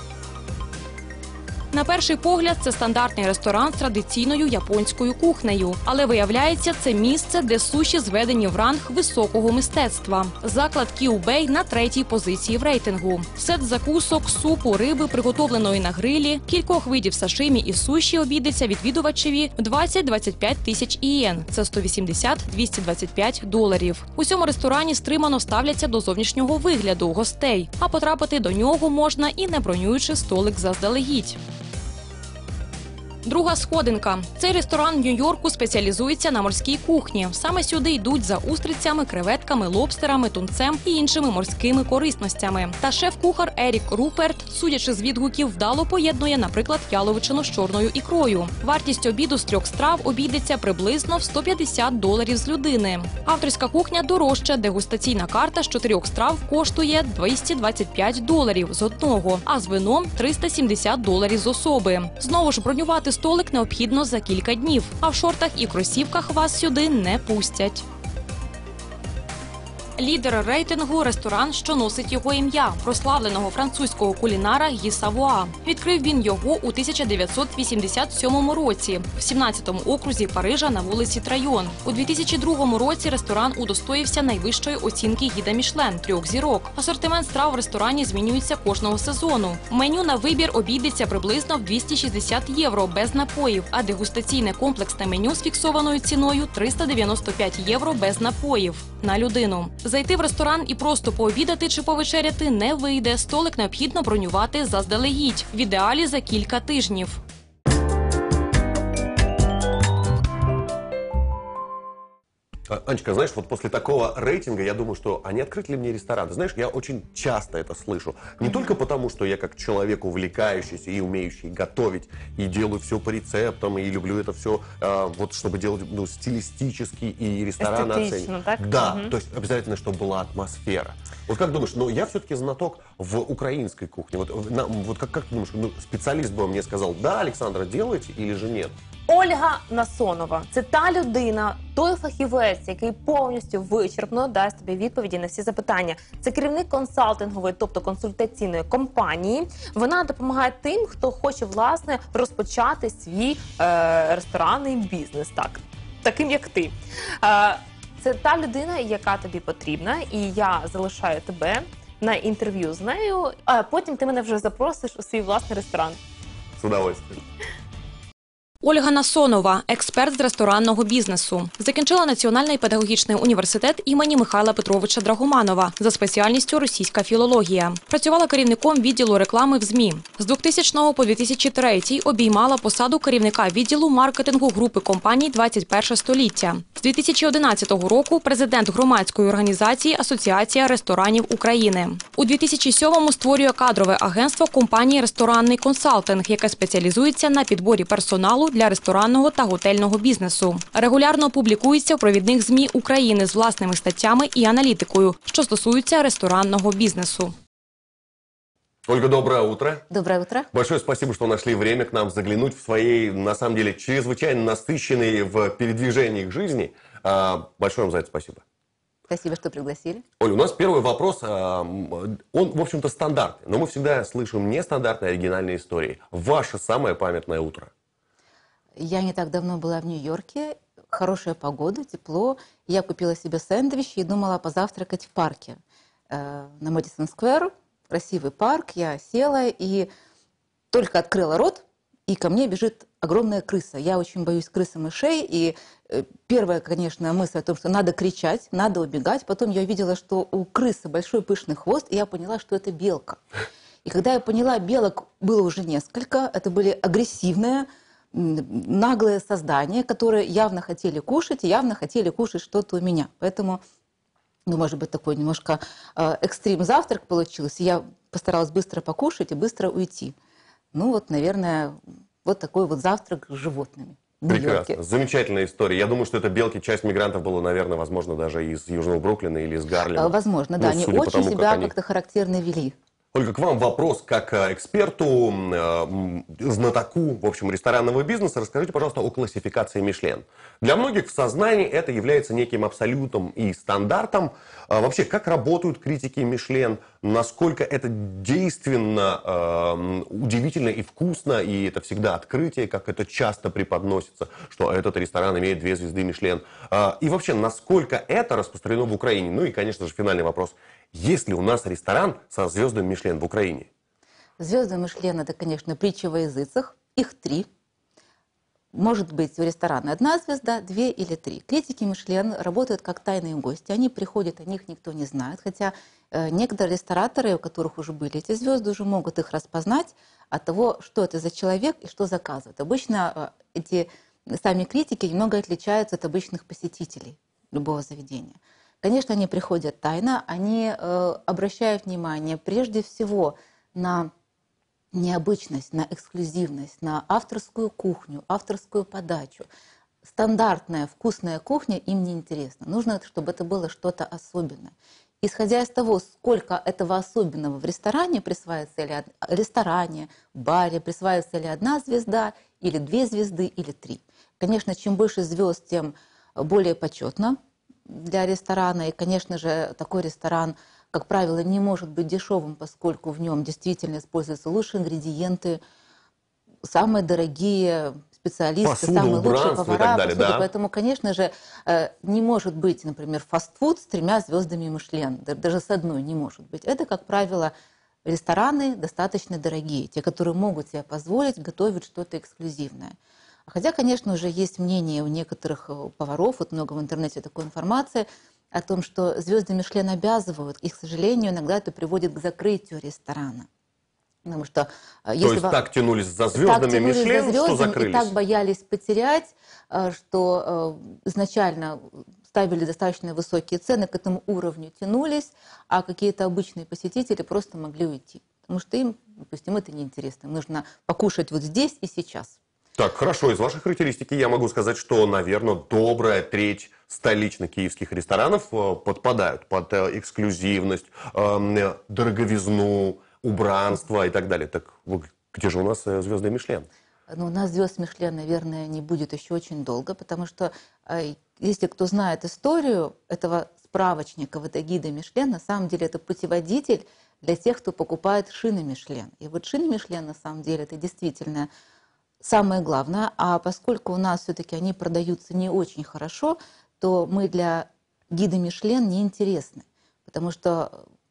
На перший погляд, це стандартний ресторан з традиційною японською кухнею. Але виявляється, це місце, де суші зведені в ранг високого мистецтва. Заклад Кіу-Бей на третій позиції в рейтингу. Сет закусок, супу, риби, приготовленої на грилі, кількох видів сашимі і суші обійдеться відвідувачеві в двадцять - двадцять п'ять тисяч ієн. Це сто вісімдесят - двісті двадцять п'ять доларів. У цьому ресторані стримано ставляться до зовнішнього вигляду гостей. А потрапити до нього можна і не бронюючи столик заздалегідь. Друга сходинка. Цей ресторан в Нью-Йорку спеціалізується на морській кухні. Саме сюди йдуть за устрицями, креветками, лобстерами, тунцем і іншими морськими корисностями. Та шеф-кухар Ерік Руперт, судячи з відгуків, вдало поєднує, наприклад, яловичину з чорною ікрою. Вартість обіду з трьох страв обійдеться приблизно в сто п'ятдесят доларів з людини. Авторська кухня дорожча, дегустаційна карта з чотирьох страв коштує двісті двадцять п'ять доларів з одного, а з вином – триста сімдесят доларів з особи. Знову ж бронювати столик необхідно за кілька днів, а в шортах і кросівках вас сюди не пустять. Лідер рейтингу – ресторан, що носить його ім'я – прославленого французького кулінара Гі Савуа. Відкрив він його у тисяча дев'ятсот вісімдесят сьомому році в сімнадцятому окрузі Парижа на вулиці Трайон. У дві тисячі другому році ресторан удостоївся найвищої оцінки гіда Мішлен – трьох зірок. Асортимент страв в ресторані змінюється кожного сезону. Меню на вибір обійдеться приблизно в двісті шістдесят євро без напоїв, а дегустаційне комплексне меню з фіксованою ціною – триста дев'яносто п'ять євро без напоїв на людину. Зайти в ресторан і просто пообідати чи повечеряти не вийде. Столик необхідно бронювати заздалегідь. В ідеалі за кілька тижнів. Анечка, знаешь, вот после такого рейтинга я думаю, что а не открыть ли мне ресторан? Знаешь, я очень часто это слышу. Не только потому, что я как человек увлекающийся и умеющий готовить, и делаю все по рецептам, и люблю это все, э, вот чтобы делать ну, стилистически и рестораны эстетично, оценивать. так? Да, Угу. то есть обязательно, чтобы была атмосфера. Вот как думаешь, ну я все-таки знаток в украинской кухне. Вот, на, вот как, как ты думаешь, ну, специалист бы мне сказал, да, Александра, делайте или же нет? Ольга Насонова – це та людина, той фахівець, який повністю вичерпно дасть тобі відповіді на всі запитання. Це керівник консалтингової, тобто консультаційної компанії. Вона допомагає тим, хто хоче, власне, розпочати свій е, ресторанний бізнес, так, таким як ти. Е, це та людина, яка тобі потрібна, і я залишаю тебе на інтерв'ю з нею, а потім ти мене вже запросиш у свій власний ресторан. С удовольствием. Ольга Насонова – експерт з ресторанного бізнесу. Закінчила Національний педагогічний університет імені Михайла Петровича Драгоманова за спеціальністю російська філологія. Працювала керівником відділу реклами в ЗМІ. З двохтисячного по дві тисячі третій обіймала посаду керівника відділу маркетингу групи компаній «двадцять перше століття». З дві тисячі одинадцятого року президент громадської організації «Асоціація ресторанів України». У дві тисячі сьомому створює кадрове агентство компанії «Ресторанний консалтинг», яке спеціалізується на підборі персоналу для ресторанного та готельного бізнесу. Регулярно публікується в провідних ЗМІ України з власними статтями і аналітикою, що стосуються ресторанного бізнесу. Ольга, доброе утро. Доброе утро. Большое спасибо, что нашли время к нам заглянуть в своей, на самом деле, чрезвычайно насыщенной в передвижениях жизни. Большое вам за это спасибо. Спасибо, что пригласили. Оля, у нас первый вопрос, он, в общем-то, стандартный, но мы всегда слышим нестандартные оригинальные истории. Ваше самое памятное утро? Я не так давно была в Нью-Йорке, хорошая погода, тепло. Я купила себе сэндвич и думала позавтракать в парке. На Мэдисон-сквер, красивый парк, я села и только открыла рот, и ко мне бежит огромная крыса. Я очень боюсь крыс и мышей, и первая, конечно, мысль о том, что надо кричать, надо убегать. Потом я увидела, что у крысы большой пышный хвост, и я поняла, что это белка. И когда я поняла, белок было уже несколько, это были агрессивные, наглые создания, которые явно хотели кушать, и явно хотели кушать что-то у меня. Поэтому, ну, может быть, такой немножко э, экстрим-завтрак получился. Я постаралась быстро покушать и быстро уйти. Ну, вот, наверное, вот такой вот завтрак с животными. Прекрасно. Замечательная история. Я думаю, что это белки, часть мигрантов было, наверное, возможно, даже из Южного Бруклина или из Гарлема. Возможно, да. Ну, они очень тому, себя как они... как-то характерно вели. Ольга, к вам вопрос как эксперту, э, знатоку, в общем, ресторанного бизнеса. Расскажите, пожалуйста, о классификации Мишлен. Для многих в сознании это является неким абсолютом и стандартом. А вообще, как работают критики Мишлен? Насколько это действенно, э, удивительно и вкусно, и это всегда открытие, как это часто преподносится, что этот ресторан имеет две звезды Мишлен. Э, и вообще, насколько это распространено в Украине? Ну и, конечно же, финальный вопрос. Есть ли у нас ресторан со звездами Мишлен в Украине? Звезды Мишлен – это, конечно, притча во языцах. Их три. Может быть, у ресторана одна звезда, две или три. Критики Мишлен работают как тайные гости. Они приходят, о них никто не знает. Хотя э, некоторые рестораторы, у которых уже были эти звезды, уже могут их распознать от того, что это за человек и что заказывает. Обычно э, эти сами критики немного отличаются от обычных посетителей любого заведения. Конечно, они приходят тайно, они э, обращают внимание прежде всего на необычность, на эксклюзивность, на авторскую кухню, авторскую подачу. Стандартная вкусная кухня им не интересна. Нужно, чтобы это было что-то особенное. Исходя из того, сколько этого особенного в ресторане присваивается, или ресторане, баре присваивается ли одна звезда, или две звезды, или три. Конечно, чем больше звезд, тем более почетно для ресторана. И, конечно же, такой ресторан, как правило, не может быть дешевым, поскольку в нем действительно используются лучшие ингредиенты, самые дорогие специалисты, посуду, самые лучшие повара. И так далее, посуду. да? Поэтому, конечно же, не может быть, например, фастфуд с тремя звездами Мишлен. Даже с одной не может быть. Это, как правило, рестораны достаточно дорогие. Те, которые могут себе позволить готовить что-то эксклюзивное. Хотя, конечно, уже есть мнение у некоторых поваров, вот много в интернете такой информации, о том, что звезды Мишлен обязывают, и, к сожалению, иногда это приводит к закрытию ресторана. Потому что, если То есть вы... так тянулись за звездами так Мишлен, за звездами, что закрылись? И так боялись потерять, что изначально ставили достаточно высокие цены, к этому уровню тянулись, а какие-то обычные посетители просто могли уйти. Потому что им, допустим, это неинтересно. Им нужно покушать вот здесь и сейчас. Так, хорошо. Из вашей характеристики я могу сказать, что, наверное, добрая треть столичных киевских ресторанов подпадают под эксклюзивность, дороговизну, убранство и так далее. Так где же у нас звезды Мишлен? Ну, у нас звезд Мишлен, наверное, не будет еще очень долго, потому что, если кто знает историю этого справочника, этого гида Мишлен, на самом деле это путеводитель для тех, кто покупает шины Мишлен. И вот шины Мишлен, на самом деле, это действительно самое главное. А поскольку у нас все-таки они продаются не очень хорошо, то мы для гида Мишлен не интересны. Потому что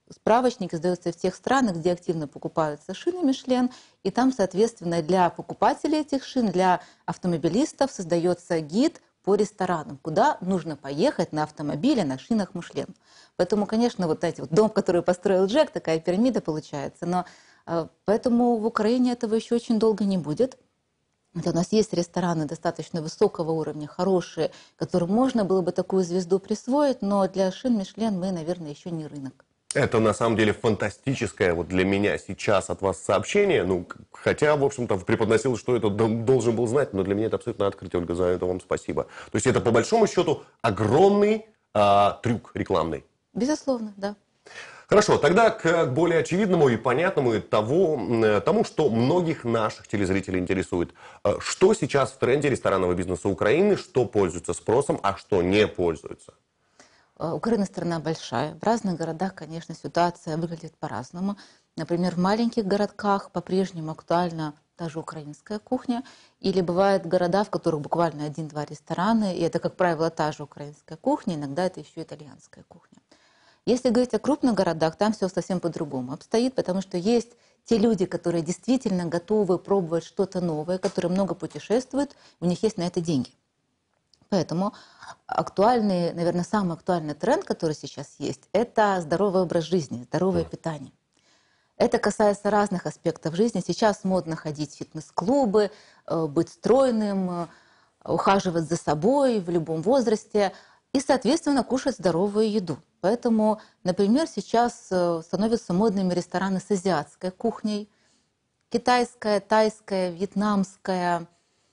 справочник издается в тех странах, где активно покупаются шины Мишлен, и там, соответственно, для покупателей этих шин, для автомобилистов создается гид по ресторанам, куда нужно поехать на автомобиле, на шинах Мишлен. Поэтому, конечно, вот эти вот дом, который построил Джек, такая пирамида получается, но э, поэтому в Украине этого еще очень долго не будет. У нас есть рестораны достаточно высокого уровня, хорошие, которым можно было бы такую звезду присвоить, но для шин Мишлен мы, наверное, еще не рынок. Это на самом деле фантастическое вот для меня сейчас от вас сообщение. Ну, хотя, в общем-то, преподносил, что это должен был знать, но для меня это абсолютно открытие, Ольга, за это вам спасибо. То есть это, по большому счету, огромный а, трюк рекламный. Безусловно, да. Хорошо, тогда к более очевидному и понятному и того, тому, что многих наших телезрителей интересует. Что сейчас в тренде ресторанного бизнеса Украины, что пользуется спросом, а что не пользуется? Украина страна большая. В разных городах, конечно, ситуация выглядит по-разному. Например, в маленьких городках по-прежнему актуальна та же украинская кухня. Или бывают города, в которых буквально один-два ресторана, и это, как правило, та же украинская кухня, иногда это еще итальянская кухня. Если говорить о крупных городах, там все совсем по-другому обстоит, потому что есть те люди, которые действительно готовы пробовать что-то новое, которые много путешествуют, у них есть на это деньги. Поэтому актуальный, наверное, самый актуальный тренд, который сейчас есть, это здоровый образ жизни, здоровое питание. Это касается разных аспектов жизни. Сейчас модно ходить в фитнес-клубы, быть стройным, ухаживать за собой в любом возрасте и, соответственно, кушать здоровую еду. Поэтому, например, сейчас становятся модными рестораны с азиатской кухней. Китайская, тайская, вьетнамская,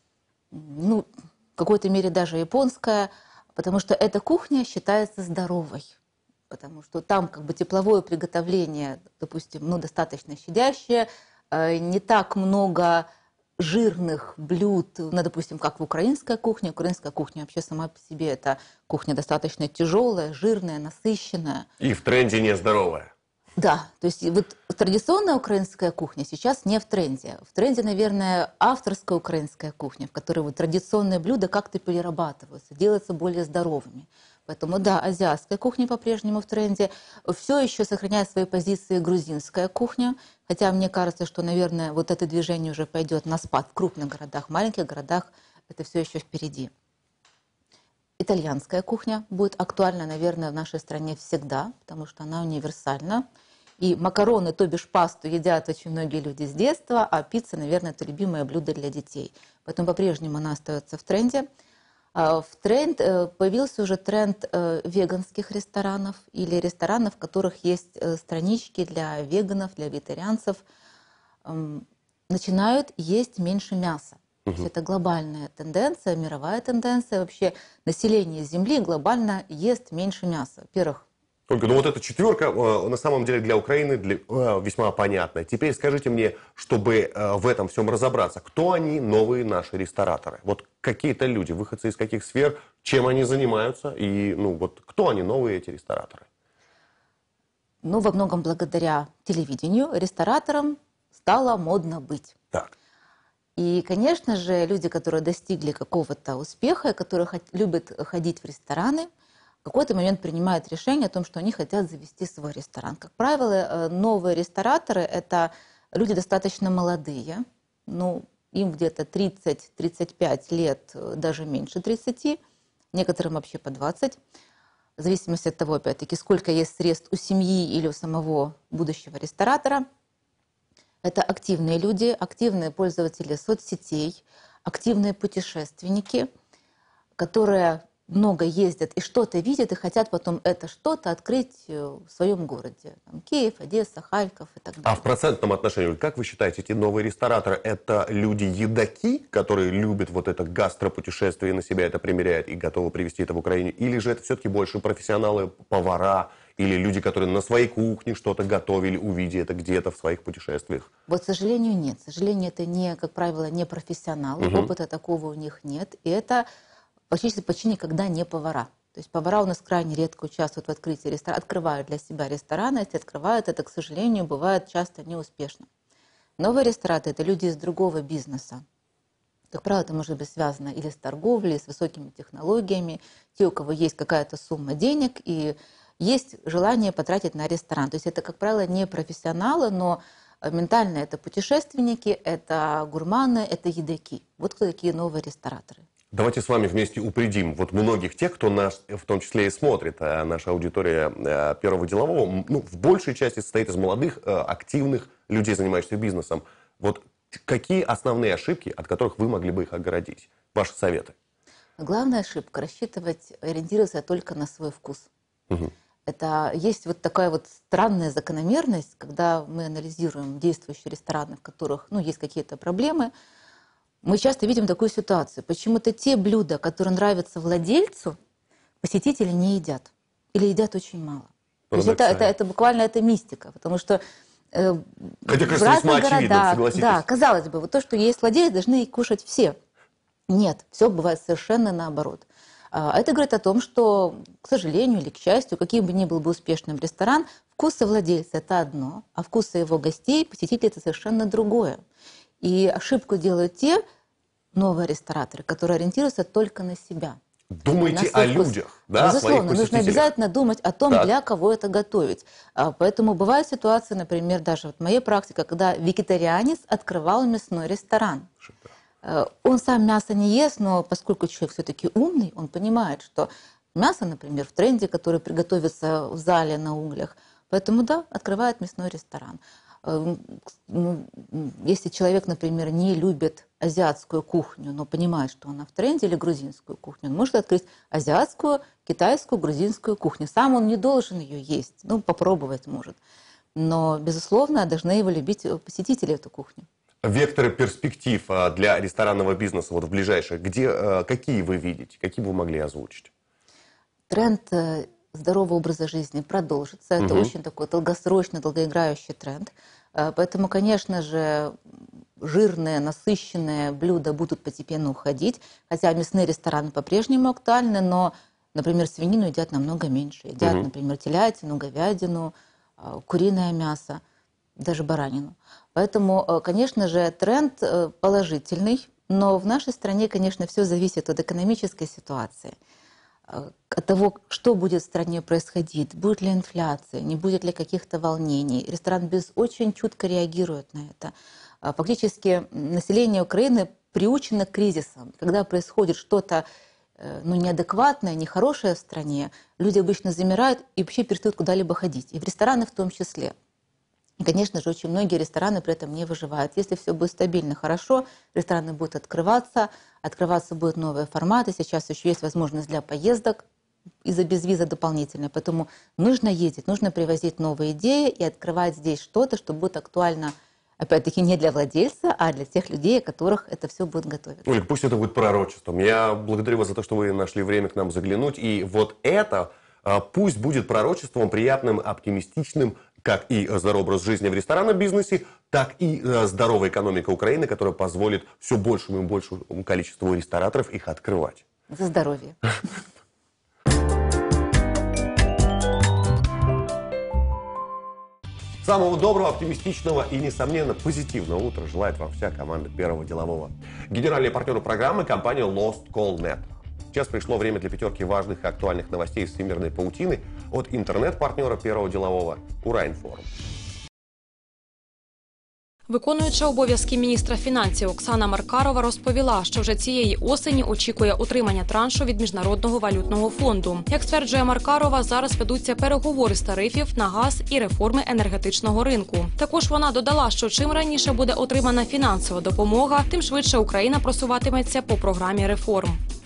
ну, в какой-то мере даже японская, потому что эта кухня считается здоровой. Потому что там как бы тепловое приготовление, допустим, ну, достаточно щадящее, не так много жирных блюд, ну, допустим, как в украинской кухне. Украинская кухня вообще сама по себе это кухня достаточно тяжелая, жирная, насыщенная. И в тренде нездоровая. Да, то есть вот традиционная украинская кухня сейчас не в тренде. В тренде, наверное, авторская украинская кухня, в которой вот традиционные блюда как-то перерабатываются, делаются более здоровыми. Поэтому, да, азиатская кухня по-прежнему в тренде. Все еще сохраняет свои позиции грузинская кухня. Хотя мне кажется, что, наверное, вот это движение уже пойдет на спад в крупных городах. В маленьких городах это все еще впереди. Итальянская кухня будет актуальна, наверное, в нашей стране всегда, потому что она универсальна. И макароны, то бишь пасту, едят очень многие люди с детства, а пицца, наверное, это любимое блюдо для детей. Поэтому по-прежнему она остается в тренде. В тренд, появился уже тренд веганских ресторанов или ресторанов, в которых есть странички для веганов, для вегетарианцев. Начинают есть меньше мяса. Угу. Это глобальная тенденция, мировая тенденция. Вообще население Земли глобально ест меньше мяса. Во-первых, Ольга, ну вот эта четверка э, на самом деле для Украины для, э, весьма понятная. Теперь скажите мне, чтобы э, в этом всем разобраться, кто они, новые наши рестораторы? Вот какие-то люди, выходцы из каких сфер, чем они занимаются и ну вот кто они, новые эти рестораторы? Ну, во многом благодаря телевидению рестораторам стало модно быть. Так. И, конечно же, люди, которые достигли какого-то успеха, которые любят ходить в рестораны, в какой-то момент принимают решение о том, что они хотят завести свой ресторан. Как правило, новые рестораторы – это люди достаточно молодые, ну, им где-то тридцать-тридцать пять лет, даже меньше тридцати, некоторым вообще по двадцать, в зависимости от того, опять-таки, сколько есть средств у семьи или у самого будущего ресторатора. Это активные люди, активные пользователи соцсетей, активные путешественники, которые много ездят и что-то видят, и хотят потом это что-то открыть в своем городе. Там Киев, Одесса, Харьков и так далее. А в процентном отношении, как вы считаете, эти новые рестораторы – это люди-едоки, которые любят вот это гастропутешествие, на себя это примеряют и готовы привезти это в Украине? Или же это все-таки больше профессионалы, повара или люди, которые на своей кухне что-то готовили, увидя это где-то в своих путешествиях? Вот, к сожалению, нет. К сожалению, это, не, как правило, не профессионалы, угу. Опыта такого у них нет. И это почти, почти никогда не повара. То есть повара у нас крайне редко участвуют в открытии ресторана, открывают для себя рестораны. Если открывают, это, к сожалению, бывает часто неуспешно. Новые рестораторы – это люди из другого бизнеса. Как правило, это может быть связано или с торговлей, или с высокими технологиями. Те, у кого есть какая-то сумма денег, и есть желание потратить на ресторан. То есть это, как правило, не профессионалы, но ментально это путешественники, это гурманы, это едоки. Вот кто такие новые рестораторы. Давайте с вами вместе упредим вот многих тех, кто нас, в том числе и смотрит. Наша аудитория Первого делового, ну, в большей части состоит из молодых, активных людей, занимающихся бизнесом. Вот какие основные ошибки, от которых вы могли бы их огородить? Ваши советы. Главная ошибка – рассчитывать, ориентироваться только на свой вкус. Угу. Это есть вот такая вот странная закономерность, когда мы анализируем действующие рестораны, в которых, ну, есть какие-то проблемы. Мы часто видим такую ситуацию. Почему-то те блюда, которые нравятся владельцу, посетители не едят. Или едят очень мало. То есть это, это, это буквально это мистика. Потому что э, Хотя, кажется, в разных городах, очевидно, согласитесь. Да, казалось бы, вот то, что есть владелец, должны кушать все. Нет, все бывает совершенно наоборот. Это говорит о том, что, к сожалению или к счастью, каким бы ни был бы успешным ресторан, вкусы владельца – это одно, а вкусы его гостей, посетителей – это совершенно другое. И ошибку делают те новые рестораторы, которые ориентируются только на себя. Думайте о людях, да, безусловно, нужно обязательно думать о том, так. для кого это готовить. Поэтому бывают ситуации, например, даже вот моя практика, когда вегетарианец открывал мясной ресторан. Он сам мясо не ест, но поскольку человек все-таки умный, он понимает, что мясо, например, в тренде, которое приготовится в зале на углях, поэтому, да, открывает мясной ресторан. Если человек, например, не любит азиатскую кухню, но понимает, что она в тренде, или грузинскую кухню, он может открыть азиатскую, китайскую, грузинскую кухню. Сам он не должен ее есть, ну, попробовать может. Но, безусловно, должны его любить посетители эту кухню. Векторы перспектив для ресторанного бизнеса вот в ближайшее, где, какие вы видите, какие бы вы могли озвучить? Тренд здорового образа жизни продолжится. Это угу. очень такой долгосрочный, долгоиграющий тренд. Поэтому, конечно же, жирные, насыщенные блюда будут постепенно уходить. Хотя мясные рестораны по-прежнему актуальны, но, например, свинину едят намного меньше. Едят, угу. например, телятину, говядину, куриное мясо, даже баранину. Поэтому, конечно же, тренд положительный, но в нашей стране, конечно, все зависит от экономической ситуации, от того, что будет в стране происходить, будет ли инфляция, не будет ли каких-то волнений. Ресторанбиз очень чутко реагирует на это. Фактически население Украины приучено к кризисам. Когда происходит что-то ну, неадекватное, нехорошее в стране, люди обычно замирают и вообще перестают куда-либо ходить, и в рестораны в том числе. И, конечно же, очень многие рестораны при этом не выживают. Если все будет стабильно, хорошо, рестораны будут открываться, открываться будут новые форматы. Сейчас еще есть возможность для поездок из-за безвиза дополнительной. Поэтому нужно ездить, нужно привозить новые идеи и открывать здесь что-то, что будет актуально, опять-таки, не для владельца, а для тех людей, которых это все будет готовить. Олег, пусть это будет пророчеством. Я благодарю вас за то, что вы нашли время к нам заглянуть. И вот это пусть будет пророчеством приятным, оптимистичным, как и здоровый образ жизни в ресторанном бизнесе, так и здоровая экономика Украины, которая позволит все большему и большему количеству рестораторов их открывать. За здоровье. Самого доброго, оптимистичного и, несомненно, позитивного утра желает вам вся команда Первого делового. Генеральный партнер программы – компания Lost Call точка нет. Сейчас пришло время для пятерки важных и актуальных новостей из всемирной паутины от интернет-партнера Первого делового Укрінформ. Виконуюча обов'язки міністра фінансів Оксана Маркарова розповіла, що вже цієї осені очікує отримання траншу від Міжнародного валютного фонду. Як стверджує Маркарова, зараз ведуться переговори з тарифів на газ і реформи енергетичного ринку. Також вона додала, що чим раніше буде отримана фінансова допомога, тим швидше Україна просуватиметься по програмі реформ.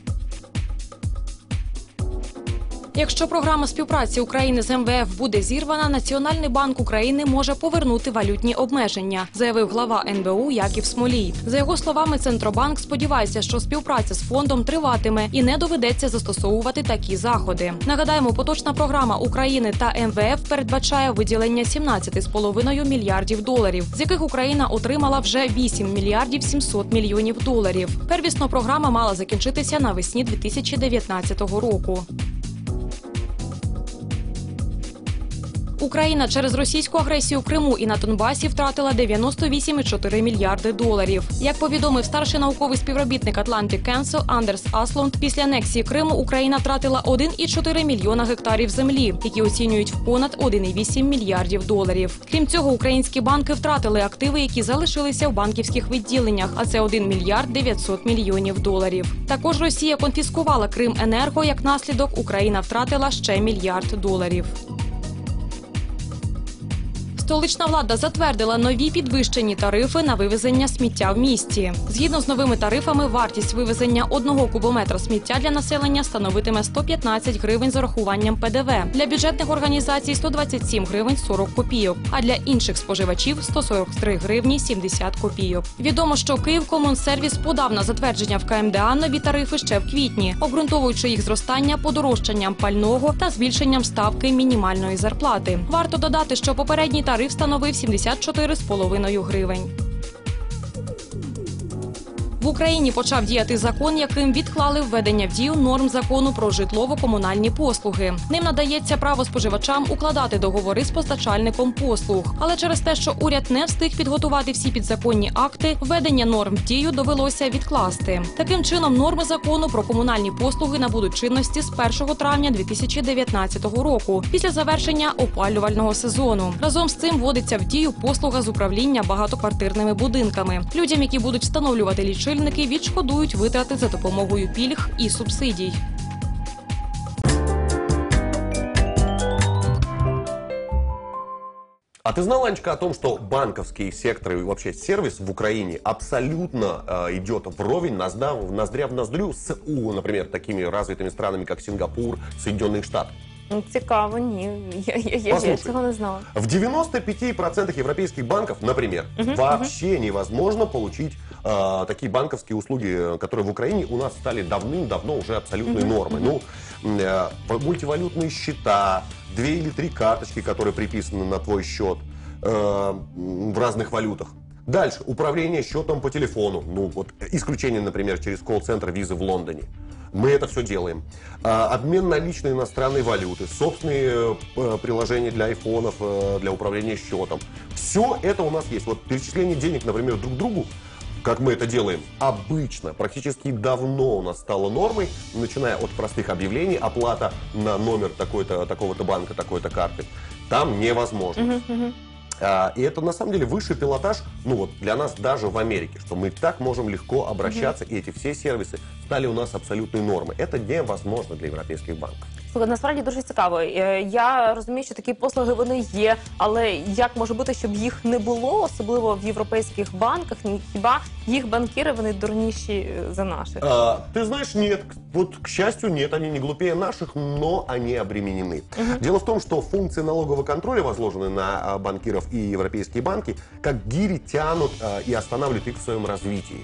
Якщо програма співпраці України з ем ве еф буде зірвана, Національний банк України може повернути валютні обмеження, заявив глава ен бе у Яків Смолій. За його словами, Центробанк сподівається, що співпраця з фондом триватиме і не доведеться застосовувати такі заходи. Нагадаємо, поточна програма України та ем ве еф передбачає виділення сімнадцять цілих п'ять десятих мільярдів доларів, з яких Україна отримала вже вісім мільярдів сімсот мільйонів доларів. Первісно програма мала закінчитися навесні дві тисячі дев'ятнадцятого року. Україна через російську агресію в Криму і на Донбасі втратила дев'яносто вісім цілих чотири мільярди доларів. Як повідомив старший науковий співробітник Atlantic Council Андерс Аслунд, після анексії Криму Україна втратила один цілих чотири мільйона гектарів землі, які оцінюють в понад один цілих вісім мільярдів доларів. Крім цього, українські банки втратили активи, які залишилися в банківських відділеннях, а це один мільярд дев'ятсот мільйонів доларів. Також Росія конфіскувала Крименерго, як наслідок Україна втратила ще мільярд доларів. Столична влада затвердила нові підвищені тарифи на вивезення сміття в місті. Згідно з новими тарифами, вартість вивезення одного кубометра сміття для населення становитиме сто п'ятнадцять гривень з урахуванням Пе Де Ве. Для бюджетних організацій – сто двадцять сім гривень сорок копійок, а для інших споживачів – сто сорок три гривні сімдесят копійок. Відомо, що Київкомунсервіс подав на затвердження в Ка Ем Де А нові тарифи ще в квітні, обґрунтовуючи їх зростання подорожчанням пального та збільшенням ставки мінімальної зарплати. Варто додати, що попередній тариф Тариф становив сімдесят чотири цілих п'ять десятих гривень. В Україні почав діяти закон, яким відклали введення в дію норм закону про житлово-комунальні послуги. Ним надається право споживачам укладати договори з постачальником послуг. Але через те, що уряд не встиг підготувати всі підзаконні акти, введення норм в дію довелося відкласти. Таким чином, норми закону про комунальні послуги набудуть чинності з першого травня дві тисячі дев'ятнадцятого року, після завершення опалювального сезону. Разом з цим вводиться в дію послуга з управління багатоквартирними будинками. Людям, які будуть встановлювати лічильники, відшкодують витрати за допомогою пільг і субсидій. А ты знала, Анечка, о том, что банковский сектор и вообще сервис в Украине абсолютно э, идет вровень, ноздря, ноздря в ноздрю с, у, например, такими развитыми странами, как Сингапур, Соединенные Штаты? Цікаво, ні. Я, я, я, я цього не знала. В девяноста пяти процентах европейских банков, например, uh-huh, вообще uh-huh. невозможно получить э, такие банковские услуги, которые в Украине у нас стали давным-давно уже абсолютной uh-huh, нормой. Uh-huh. Ну, э, мультивалютные счета, две или три карточки, которые приписаны на твой счет э, в разных валютах. Дальше, управление счетом по телефону. Ну, вот исключение, например, через колл-центр визы в Лондоне. Мы это все делаем. А, обмен наличной иностранной валюты, собственные э, приложения для айфонов, э, для управления счетом. Все это у нас есть. Вот перечисление денег, например, друг другу, как мы это делаем, обычно, практически давно у нас стало нормой, начиная от простых объявлений, оплата на номер такой-то, такого-то банка, такой-то карты, там невозможно. Uh-huh, uh-huh. А, и это на самом деле высший пилотаж, ну вот для нас даже в Америке, что мы так можем легко обращаться, mm-hmm. и эти все сервисы стали у нас абсолютной нормой. Это невозможно для європейських банків. Слухай, насправді дуже цікаво. Я розумію, що такі послуги вони є, але як може бути, щоб їх не було, особливо в європейських банках? Хіба їх банкіри, вони дурніші за наших? А, ты знаешь, нет. Вот, к счастью, нет, они не глупее наших, но они обременены. Uh-huh. Дело в том, что функции налогового контроля, возложенные на банкиров и европейские банки, как гири тянут а, и останавливают их в своем развитии.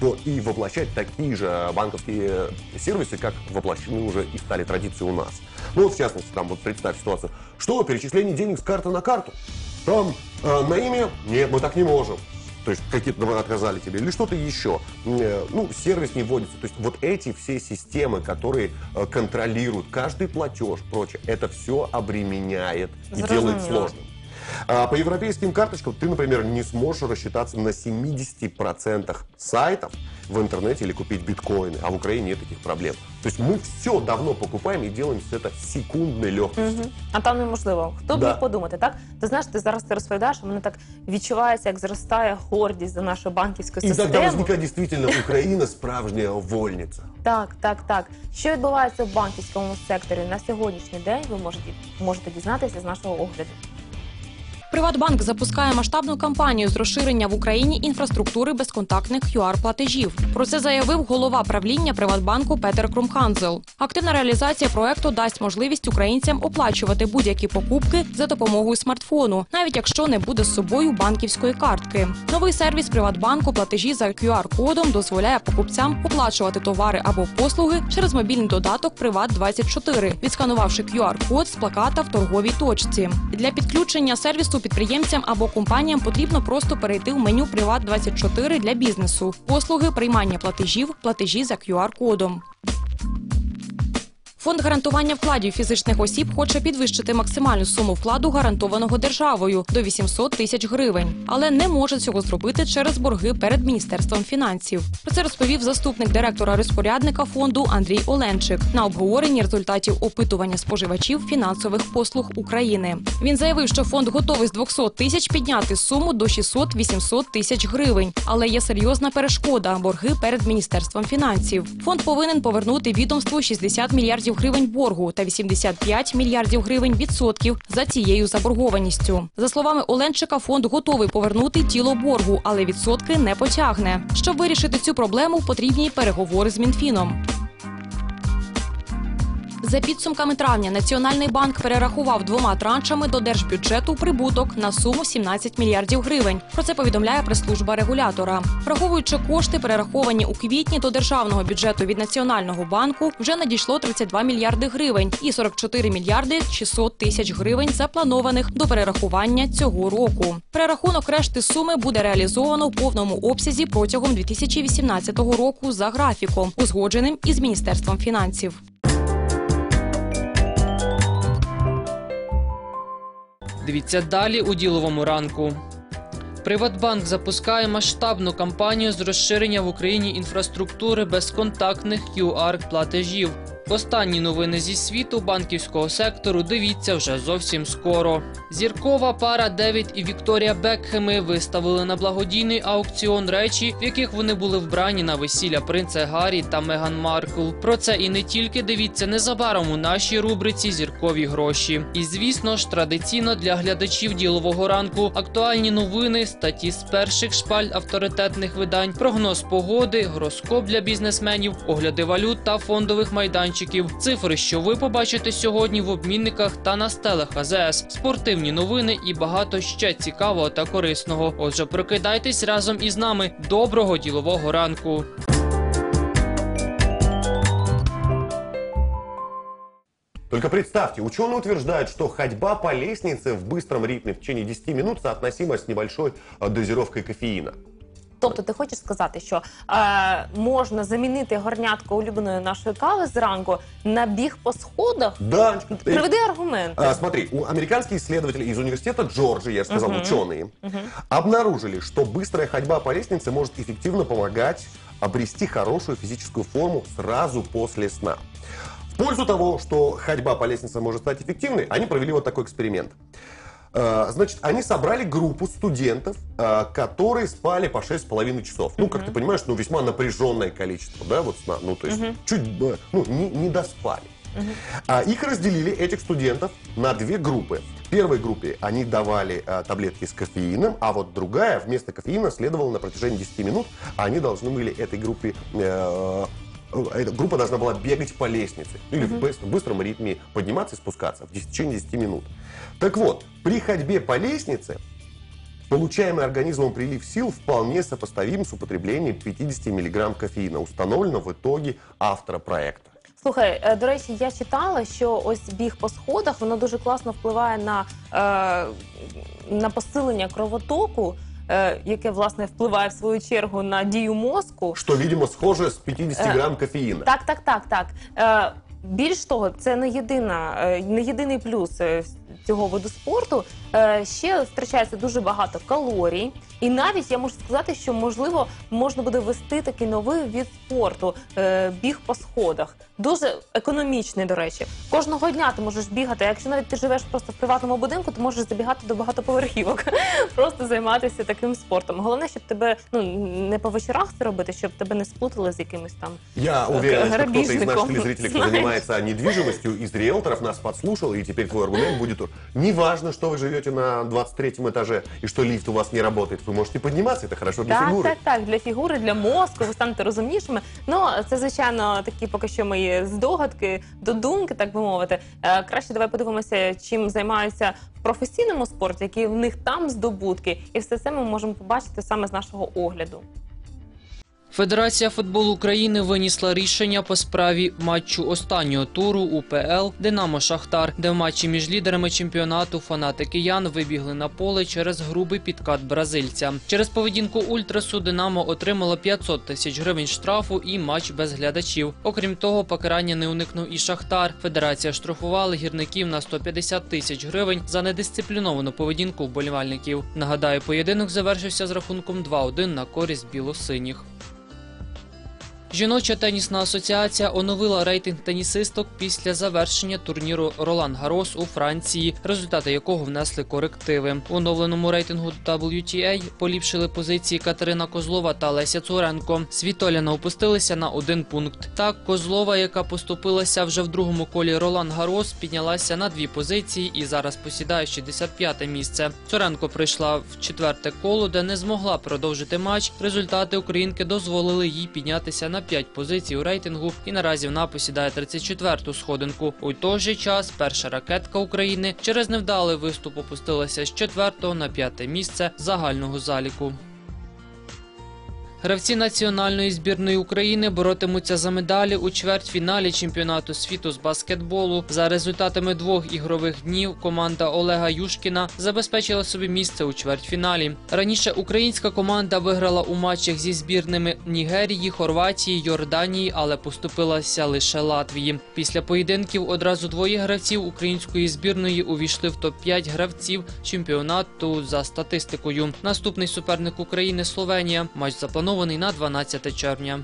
И воплощать такие же банковские сервисы, как воплощены уже и стали традицией у нас. Ну, в частности, там вот представь ситуацию. Что, перечисление денег с карты на карту? Там э, на имя? Нет, мы так не можем. То есть какие-то отказали тебе. Или что-то еще. Э, ну, сервис не вводится. То есть вот эти все системы, которые э, контролируют каждый платеж, прочее, это все обременяет и делает сложным. По европейским карточкам ты, например, не сможешь рассчитаться на семидесяти процентах сайтов в интернете или купить биткоины, а в Украине нет таких проблем. То есть мы все давно покупаем и делаем это с секундной легкостью. Угу. А там неможливо. Хто б да. міг подумати, так? Ти знаєш, ти зараз ти розповідаєш, а мене так відчувається, як зростає гордість за нашу банківську і систему. І тоді виникає дійсно Україна справжня вольниця. Так, так, так. Що відбувається в банківському секторі на сьогоднішній день, ви можете, можете дізнатися з нашого огляду. Приватбанк запускає масштабну кампанію з розширення в Україні інфраструктури безконтактних ю ар-платежів. Про це заявив голова правління Приватбанку Петер Крумханзел. Активна реалізація проекту дасть можливість українцям оплачувати будь-які покупки за допомогою смартфону, навіть якщо не буде з собою банківської картки. Новий сервіс Приватбанку платежі за кю ар-кодом дозволяє покупцям оплачувати товари або послуги через мобільний додаток Приват двадцять чотири, відсканувавши кю ар-код з плаката в торговій точці. Для підключення сервісу підприємцям або компаніям потрібно просто перейти в меню Приват двадцять чотири для бізнесу. Послуги, приймання платежів, платежі за кю ар-кодом. Фонд гарантування вкладів фізичних осіб хоче підвищити максимальну суму вкладу, гарантованого державою, до вісімсот тисяч гривень. Але не може цього зробити через борги перед Міністерством фінансів. Про це розповів заступник директора-розпорядника фонду Андрій Оленчик на обговоренні результатів опитування споживачів фінансових послуг України. Він заявив, що фонд готовий з двохсот тисяч підняти суму до шістсот-вісімсот тисяч гривень. Але є серйозна перешкода – борги перед Міністерством фінансів. Фонд повинен повернути відомству шістдесят мільярдів гривень боргу та вісімдесят п'ять мільярдів гривень відсотків за цією заборгованістю. За словами Оленчика, фонд готовий повернути тіло боргу, але відсотки не потягне. Щоб вирішити цю проблему, потрібні переговори з Мінфіном. За підсумками травня Національний банк перерахував двома траншами до держбюджету прибуток на суму сімнадцять мільярдів гривень. Про це повідомляє прес-служба регулятора. Враховуючи кошти, перераховані у квітні до державного бюджету від Національного банку, вже надійшло тридцять два мільярди гривень і сорок чотири мільярди шістсот тисяч гривень запланованих до перерахування цього року. Перерахунок решти суми буде реалізовано в повному обсязі протягом дві тисячі вісімнадцятого року за графіком, узгодженим із Міністерством фінансів. Дивіться далі у діловому ранку. Приватбанк запускає масштабну кампанію з розширення в Україні інфраструктури безконтактних кю ар-платежів. Останні новини зі світу банківського сектору дивіться вже зовсім скоро. Зіркова пара Девід і Вікторія Бекхеми виставили на благодійний аукціон речі, в яких вони були вбрані на весілля принца Гаррі та Меган Маркл. Про це і не тільки дивіться незабаром у нашій рубриці «Зіркові гроші». І, звісно ж, традиційно для глядачів ділового ранку актуальні новини, статті з перших шпальт авторитетних видань, прогноз погоди, гороскоп для бізнесменів, огляди валют та фондових майданчиків. Цифри, що ви побачите сьогодні в обмінниках та на стелах а зе ес, спортивні новини і багато ще цікавого та корисного. Отже, прокидайтесь разом із нами. Доброго ділового ранку! Только представьте, ученые утверждают, что ходьба по лестнице в быстром ритме в течение десяти минут соотносима с небольшой дозировкой кофеина. Тобто ти хочеш сказати, що е, можна замінити горнятку улюбленої нашої кави зранку на біг по сходах? Да. Приведи аргументы. А, смотри, у американские исследователи из университета Джорджии, я же сказал, Угу. ученые, Угу. обнаружили, что быстрая ходьба по лестнице может эффективно помогать обрести хорошую физическую форму сразу после сна. В пользу того, что ходьба по лестнице может стать эффективной, они провели вот такой эксперимент. Значит, они собрали группу студентов, которые спали по шесть с половиной часов. Ну, как ты понимаешь, ну, весьма напряженное количество, да, вот сна. Ну, то есть, Uh-huh. чуть, ну, не, не доспали. Uh-huh. А их разделили, этих студентов, на две группы. В первой группе они давали а, таблетки с кофеином, а вот другая вместо кофеина следовала на протяжении десяти минут, а они должны были этой группе... Э, эта группа должна была бегать по лестнице, или uh-huh. в быстр- быстром ритме подниматься и спускаться в течение десяти минут. Так вот, при ходьбе по лестнице получаемый организмом прилив сил вполне сопоставим с употреблением пятидесяти миллиграмм кофеина, установлено в итоге автора проекта. Слухай, до речі, я читала, що ось біг по сходах, воно дуже класно впливає на, е, на посилення кровотоку, е, яке, власне, впливає в свою чергу на дію мозку. Что, видимо, схоже с пятидесятью грамм кофеина. Так, так, так, так. Е, більш того, це не єдина, е, не єдиний плюс е, цього виду спорту. Е, ще втрачається дуже багато калорій. І навіть я можу сказати, що, можливо, можна буде ввести такий новий від спорту е, – біг по сходах. Дуже економічний, до речі. Кожного дня ти можеш бігати. А якщо навіть ти живеш просто в приватному будинку, ти можеш забігати до багатоповерхівок. Просто займатися таким спортом. Головне, щоб тебе, ну, не по вечорах це робити, щоб тебе не сплутали з якимось там Я уверен, что кто-то из наших грабіжником. телезрителей, кто Знаешь. занимается недвижимостью, из риэлторов нас подслушал, и теперь твой аргумент будет: неважно, что вы живете на двадцать третьем этаже и что лифт у вас не работает, вы можете подниматься, это хорошо для Так, фигуры. так, так, для фігури, для мозку, ви станете розумнішими. Ну, це, звичайно, такі поки що мої здогадки, додумки, так би мовити. Е, краще давай подивимося, чим займаються в професійному спорті, які в них там здобутки. І все це ми можемо побачити саме з нашого огляду. Федерація футболу України винесла рішення по справі матчу останнього туру УПЛ «Динамо-Шахтар», де в матчі між лідерами чемпіонату фанати киян вибігли на поле через грубий підкат бразильця. Через поведінку ультрасу «Динамо» отримало п'ятсот тисяч гривень штрафу і матч без глядачів. Окрім того, покарання не уникнув і «Шахтар». Федерація штрафувала гірників на сто п'ятдесят тисяч гривень за недисципліновану поведінку вболівальників. Нагадаю, поєдинок завершився з рахунком два один на користь білосиніх. Жіноча тенісна асоціація оновила рейтинг тенісисток після завершення турніру Ролан Гарос у Франції, результати якого внесли корективи. У оновленому рейтингу дабл ю ті ей поліпшили позиції Катерина Козлова та Леся Цуренко. Світоліна опустилися на один пункт. Так, Козлова, яка поступилася вже в другому колі Ролан Гарос, піднялася на дві позиції і зараз посідає шістдесят п'яте місце. Цуренко прийшла в четверте коло, де не змогла продовжити матч. Результати українки дозволили їй піднятися на на п'ять позицій у рейтингу і наразі вона посідає тридцять четверту сходинку. У той же час перша ракетка України через невдалий виступ опустилася з четвертого на п'яте місце загального заліку. Гравці національної збірної України боротимуться за медалі у чвертьфіналі чемпіонату світу з баскетболу. За результатами двох ігрових днів команда Олега Юшкіна забезпечила собі місце у чвертьфіналі. Раніше українська команда виграла у матчах зі збірними Нігерії, Хорватії, Йорданії, але поступилася лише Латвії. Після поєдинків одразу двоє гравців української збірної увійшли в топ п'ять гравців чемпіонату за статистикою. Наступний суперник України – Словенія. Матч запланований на дванадцяте червня.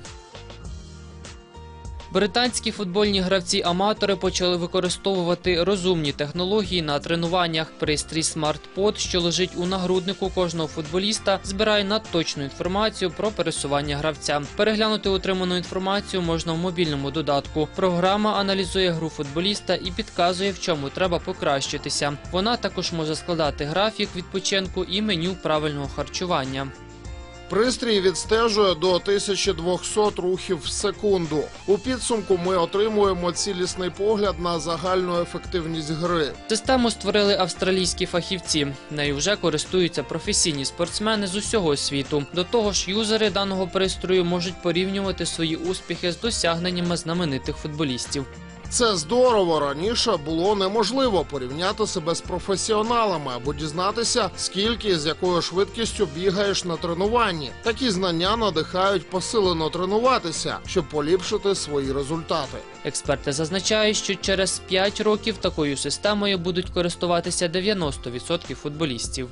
Британські футбольні гравці-аматори почали використовувати розумні технології на тренуваннях. Пристрій SmartPod, що лежить у нагруднику кожного футболіста, збирає надточну інформацію про пересування гравця. Переглянути отриману інформацію можна в мобільному додатку. Програма аналізує гру футболіста і підказує, в чому треба покращитися. Вона також може складати графік відпочинку і меню правильного харчування. Пристрій відстежує до тисячі двохсот рухів в секунду. У підсумку ми отримуємо цілісний погляд на загальну ефективність гри. Систему створили австралійські фахівці. Нею вже користуються професійні спортсмени з усього світу. До того ж, юзери даного пристрою можуть порівнювати свої успіхи з досягненнями знаменитих футболістів. Це здорово. Раніше було неможливо порівняти себе з професіоналами або дізнатися, скільки і з якою швидкістю бігаєш на тренуванні. Такі знання надихають посилено тренуватися, щоб поліпшити свої результати. Експерти зазначають, що через п'ять років такою системою будуть користуватися дев'яносто відсотків футболістів.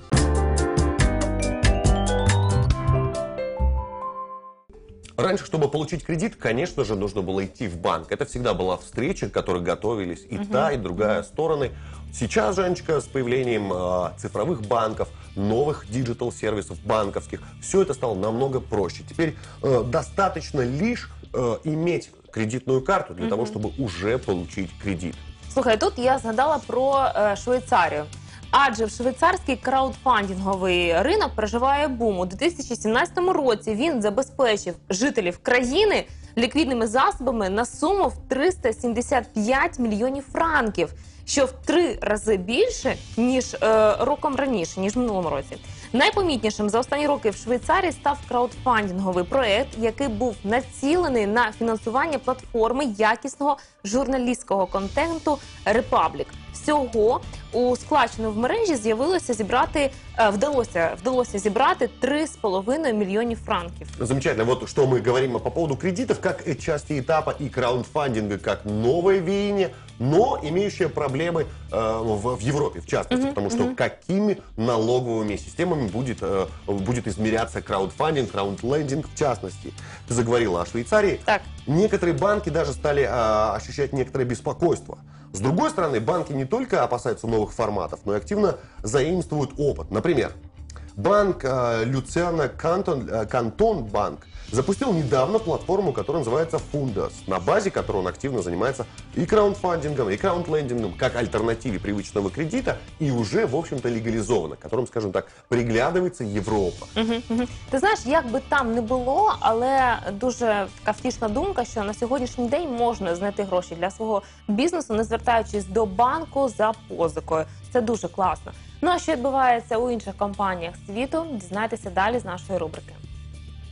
Раньше, чтобы получить кредит, конечно же, нужно было идти в банк. Это всегда была встреча, к которой готовились и та, и другая стороны. Сейчас, Жанечка, с появлением э, цифровых банков, новых диджитал-сервисов банковских, все это стало намного проще. Теперь э, достаточно лишь э, иметь кредитную карту для того, чтобы уже получить кредит. Слухай, тут я згадала про е, Швейцарію. Адже в швейцарський краудфандинговий ринок переживає бум. У дві тисячі сімнадцятому році він забезпечив жителів країни ліквідними засобами на суму в триста сімдесят п'ять мільйонів франків, що в три рази більше, ніж е, роком раніше, ніж в минулому році. Найпомітнішим за останні роки в Швейцарії став краудфандинговий проект, який був націлений на фінансування платформи якісного журналістського контенту «Репаблік». Всього у складчину в мережі з'явилося зібрати, вдалося, вдалося зібрати три з половиною мільйонів франків. Замечательно. Вот что мы говорим по поводу кредитов, как части этапа и краундфандинга, как новое веяние, но имеющее проблемы э, в, в Европе, в частности, uh-huh, потому что uh-huh. какими налоговыми системами будет, э, будет измеряться краудфандинг, краундлендинг в частности. Ты заговорила о Швейцарии. Так. Некоторые банки даже стали э, ощущать некоторое беспокойство. С другой стороны, банки не только опасаются новых форматов, но и активно заимствуют опыт. Например, банк э, Люциана Кантон, э, Кантон Банк запустил недавно платформу, которая называется Funders, на базе которой он активно занимается и краундфандингом, и краундлендингом, как альтернативе привычного кредита, и уже, в общем-то, легализовано, к которым, скажем так, приглядывается Європа. Угу, угу. Ти знаєш, як би там не було, але дуже така втішна думка, що на сьогоднішній день можна знайти гроші для свого бізнесу, не звертаючись до банку за позикою. Це дуже класно. Ну а що відбувається у інших компаніях світу, дізнайтеся далі з нашої рубрики.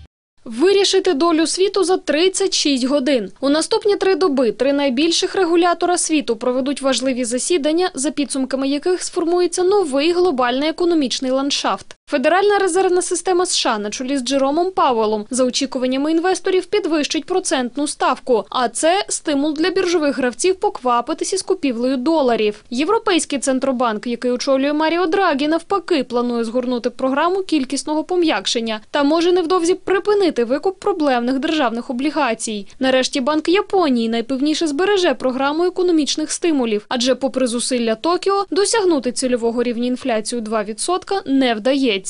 Вирішити долю світу за тридцять шість годин. У наступні три доби три найбільших регулятора світу проведуть важливі засідання, за підсумками яких сформується новий глобальний економічний ландшафт. Федеральна резервна система США на чолі з Джеромом Пауелом за очікуваннями інвесторів підвищить процентну ставку, а це стимул для біржових гравців поквапитися з купівлею доларів. Європейський центробанк, який очолює Маріо Драгі, навпаки планує згорнути програму кількісного пом'якшення та може невдовзі припинити викуп проблемних державних облігацій. Нарешті Банк Японії найпевніше збереже програму економічних стимулів, адже попри зусилля Токіо досягнути цільового рівня інфляції два відсотки не вдається.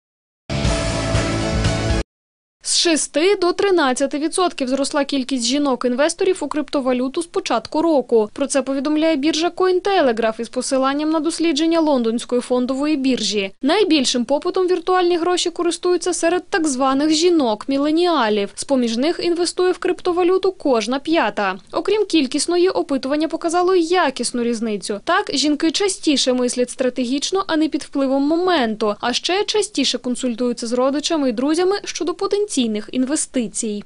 З шести до тринадцяти відсотків зросла кількість жінок-інвесторів у криптовалюту з початку року. Про це повідомляє біржа Cointelegraph із посиланням на дослідження лондонської фондової біржі. Найбільшим попитом віртуальні гроші користуються серед так званих жінок-міленіалів. З-поміж них інвестує в криптовалюту кожна п'ята. Окрім кількісної, опитування показало й якісну різницю. Так, жінки частіше мислять стратегічно, а не під впливом моменту, а ще частіше консультуються з родичами і друзями щодо потенційних інвестицій.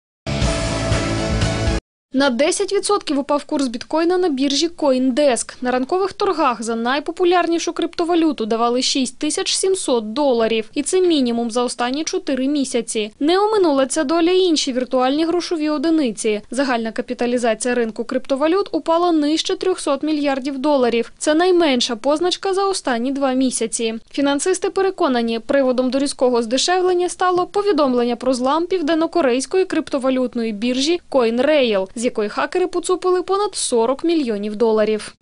На десять відсотків упав курс біткоїна на біржі CoinDesk. На ранкових торгах за найпопулярнішу криптовалюту давали шість тисяч сімсот доларів. І це мінімум за останні чотири місяці. Не оминула ця доля й інші віртуальні грошові одиниці. Загальна капіталізація ринку криптовалют упала нижче трьохсот мільярдів доларів. Це найменша позначка за останні два місяці. Фінансисти переконані, приводом до різкого здешевлення стало повідомлення про злам південнокорейської криптовалютної біржі CoinRail, з якої хакери поцупили понад сорок мільйонів доларів.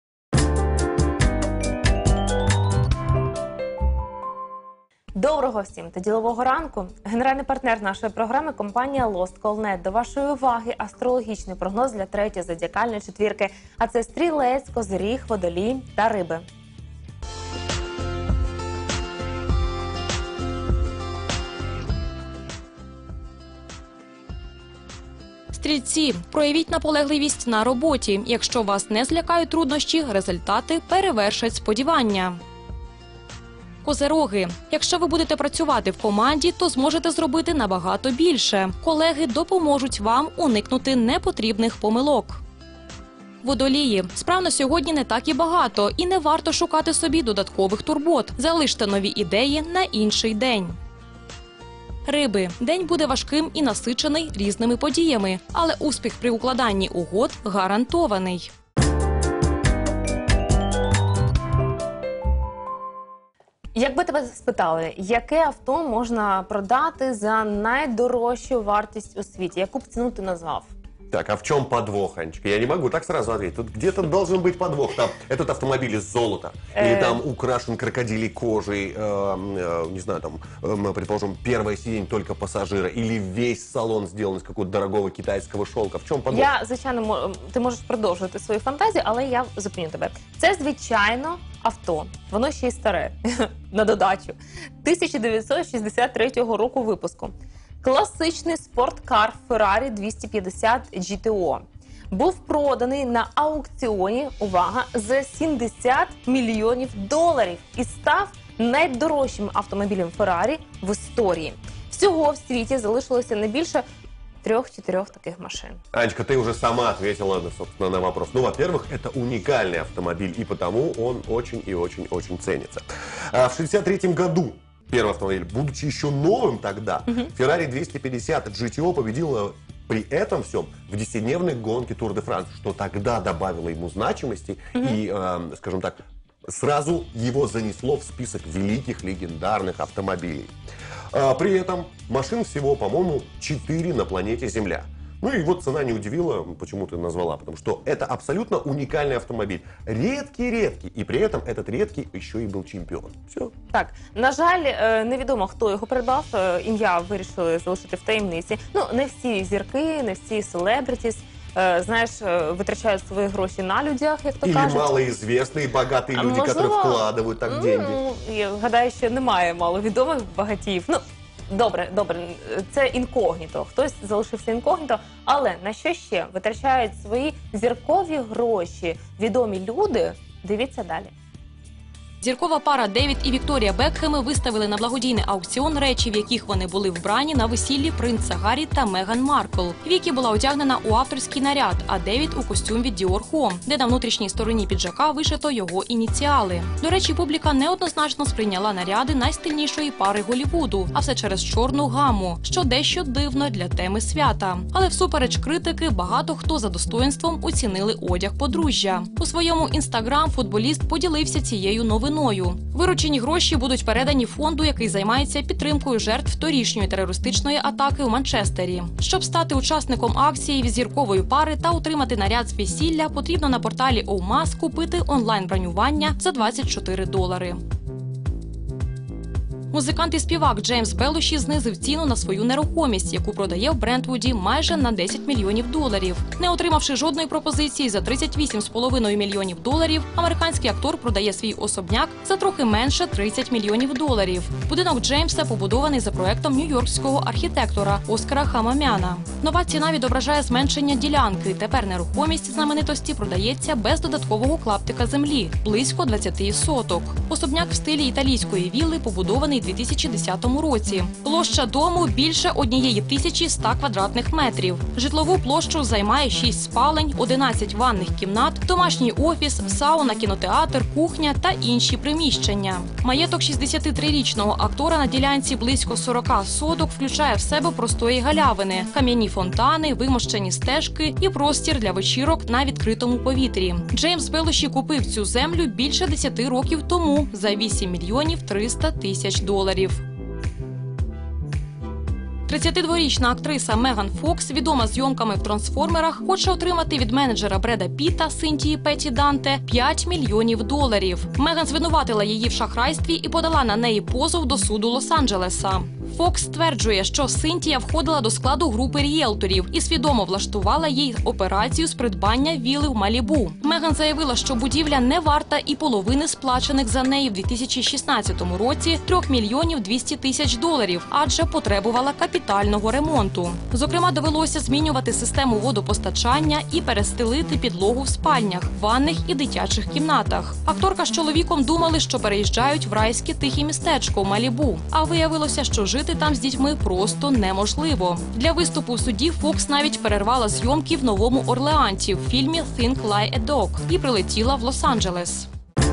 Доброго всім та ділового ранку. Генеральний партнер нашої програми – компанія Lost Call точка нет. До вашої уваги астрологічний прогноз для третьої зодіакальної четвірки. А це Стрілець, Козиріг, Водолій та Риби. Стрільці, проявіть наполегливість на роботі. Якщо вас не злякають труднощі, результати перевершать сподівання. Козироги. Якщо ви будете працювати в команді, то зможете зробити набагато більше. Колеги допоможуть вам уникнути непотрібних помилок. Водолії. Справ на сьогодні не так і багато, і не варто шукати собі додаткових турбот. Залиште нові ідеї на інший день. Риби. День буде важким і насичений різними подіями, але успіх при укладанні угод гарантований. Якби тебе спитали, яке авто можна продати за найдорожчу вартість у світі, яку б ціну ти назвав? Так, а в чем подвох, Анечка? Я не могу так сразу ответить. Тут где-то должен быть подвох. Там этот автомобиль из золота. Или там украшен крокодилей кожей. Не знаю, там, предположим, первое сиденье только пассажира. Или весь салон сделан из какого-то дорогого китайского шелка. В чем подвох? Я, звичайно, ти можеш продовжувати свою фантазію, але я зупиню тебе. Це, звичайно, авто. Воно ще й старе. На додачу. тисяча дев'ятсот шістдесят третього року випуску. Класичний спорткар Ferrari двісті п'ятдесят джі ті о був проданий на аукціоні, увага, за сімдесят мільйонів доларів і став найдорожчим автомобілем Ferrari в історії. Всього в світі залишилося не більше трех-четырех таких машин. Анечка, ты уже сама ответила, собственно, на вопрос. Ну, во-первых, это уникальный автомобиль, и потому он очень и очень-очень ценится. А в шестьдесят третьем году первый автомобиль, будучи еще новым тогда, uh-huh. Ferrari двести пятьдесят джи ти о победила при этом всем в десятидневной гонке Тур де Франс, что тогда добавило ему значимости uh-huh. и, э, скажем так, сразу его занесло в список великих легендарных автомобилей. А при этом машин всего, по-моему, четыре на планете Земля. Ну и вот цена не удивила, почему ты назвала, потому что это абсолютно уникальный автомобиль. Редкий-редкий, и при этом этот редкий еще и был чемпион. Все. Так, на жаль, невідомо, хто його придбав, ім'я вирішили залишити в таємниці. Ну, не всі зірки, не всі селебритіс, знаєш, витрачають свої гроші на людях, як то Или кажуть. Или малоизвестные, богатые люди, можливо, які вкладають так деньги. Ну, я гадаю, що немає маловідомих багатіїв. Ну, добре, добре, це інкогніто. Хтось залишився інкогніто. Але на що ще витрачають свої зіркові гроші відомі люди? Дивіться далі. Зіркова пара Девід і Вікторія Бекхеми виставили на благодійний аукціон речі, в яких вони були вбрані на весіллі принца Гаррі та Меган Маркл. Вікі була одягнена у авторський наряд, а Девід у костюм від Dior Homme, де на внутрішній стороні піджака вишито його ініціали. До речі, публіка неоднозначно сприйняла наряди найстильнішої пари Голлівуду, а все через чорну гаму, що дещо дивно для теми свята. Але всупереч критики, багато хто за достоинством оцінили одяг подружжя. У своєму інстаграм футболіст поділився цією новиною. Виручені гроші будуть передані фонду, який займається підтримкою жертв торішньої терористичної атаки у Манчестері. Щоб стати учасником акції від зіркової пари та отримати наряд з весілля, потрібно на порталі Оумас купити онлайн-бронювання за двадцять чотири долари. Музикант і співак Джеймс Белуші знизив ціну на свою нерухомість, яку продає в Брентвуді майже на десять мільйонів доларів. Не отримавши жодної пропозиції за тридцять вісім з половиною мільйонів доларів, американський актор продає свій особняк за трохи менше тридцять мільйонів доларів. Будинок Джеймса побудований за проектом нью-йоркського архітектора Оскара Хамамяна. Нова ціна відображає зменшення ділянки. Тепер нерухомість знаменитості продається без додаткового клаптика землі – близько двадцять соток. Особняк в стилі італійської вілли побудований у дві тисячі десятому році. Площа дому більше однієї тисячі ста квадратних метрів. Житлову площу займає шість спалень, одинадцять ванних кімнат, домашній офіс, сауна, кінотеатр, кухня та інші приміщення. Маєток шістдесятитрирічного актора на ділянці близько сорока соток включає в себе простої галявини, кам'яні фонтани, вимощені стежки і простір для вечірок на відкритому повітрі. Джеймс Белуші купив цю землю більше десяти років тому за вісім мільйонів триста тисяч доларів. тридцятидворічна актриса Меган Фокс, відома зйомками в «Трансформерах», хоче отримати від менеджера Бреда Піта Синтії Петті Данте п'ять мільйонів доларів. Меган звинуватила її в шахрайстві і подала на неї позов до суду Лос-Анджелеса. Фокс стверджує, що Синтія входила до складу групи ріелторів і свідомо влаштувала їй операцію з придбання вілли в Малібу. Меган заявила, що будівля не варта і половини сплачених за неї в дві тисячі шістнадцятому році трьох мільйонів двісті тисяч доларів, адже потребувала капітального ремонту. Зокрема, довелося змінювати систему водопостачання і перестелити підлогу в спальнях, ванних і дитячих кімнатах. Акторка з чоловіком думали, що переїжджають в райське тихе містечко в Малібу, а виявилося, що жити там з дітьми просто неможливо. Для виступу в суді Фокс навіть перервала зйомки в Новому Орлеанті в фільмі «Think Like a Dog» і прилетіла в Лос-Анджелес.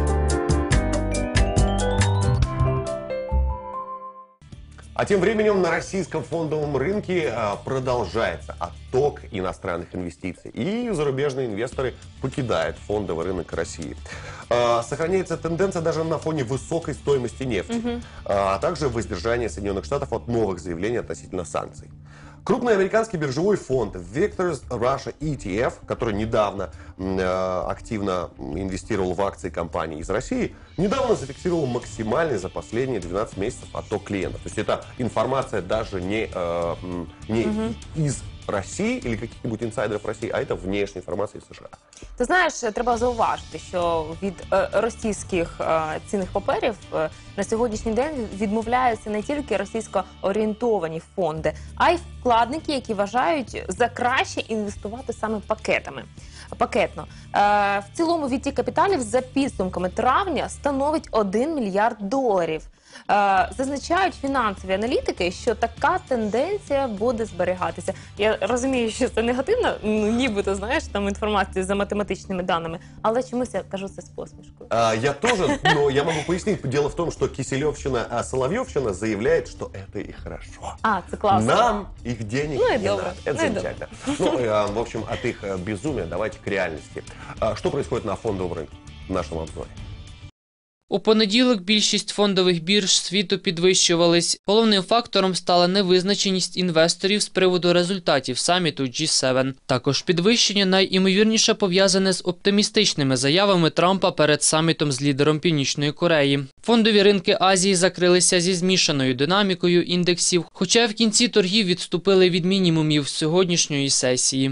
А тем временем на российском фондовом рынке продолжается отток иностранных инвестиций. И зарубежные инвесторы покидают фондовый рынок России. Сохраняется тенденция даже на фоне высокой стоимости нефти, угу. а также воздержания Соединенных Штатов от новых заявлений относительно санкций. Крупный американский биржевой фонд Vectors Russia и ти эф, который недавно э, активно инвестировал в акции компаний из России, недавно зафиксировал максимальный за последние двенадцать месяцев отток клиентов. То есть это информация даже не, э, не угу. из Росії или каких-нибудь інсайдерів Росії, а це внешня інформація з США. Ти знаєш, треба зауважити, що від е, російських е, цінних паперів е, на сьогоднішній день відмовляються не тільки російсько-орієнтовані фонди, а й вкладники, які вважають за краще інвестувати саме пакетами. Пакетно. Е, в цілому відтік капіталів за підсумками травня становить один мільярд доларів. Е, зазначають фінансові аналітики, що така тенденція буде зберігатися. Я розумію, що це негативно, ну, нібито, знаєш, там інформація за математичними даними, але чомусь я кажу це з посмішкою. А, я тоже, но я могу пояснить. Дело в том, что Киселевщина, а Соловьевщина заявляет, что это и хорошо. А, это классно. Нам их денег ну, не добро. надо. Это ну, замечательно. Ну, в общем, от их безумия давайте к реальности. Что происходит на фондовом рынке в нашем обзоре? У понеділок більшість фондових бірж світу підвищувались. Головним фактором стала невизначеність інвесторів з приводу результатів саміту джі сім. Також підвищення найімовірніше пов'язане з оптимістичними заявами Трампа перед самітом з лідером Північної Кореї. Фондові ринки Азії закрилися зі змішаною динамікою індексів, хоча в кінці торгів відступили від мінімумів сьогоднішньої сесії.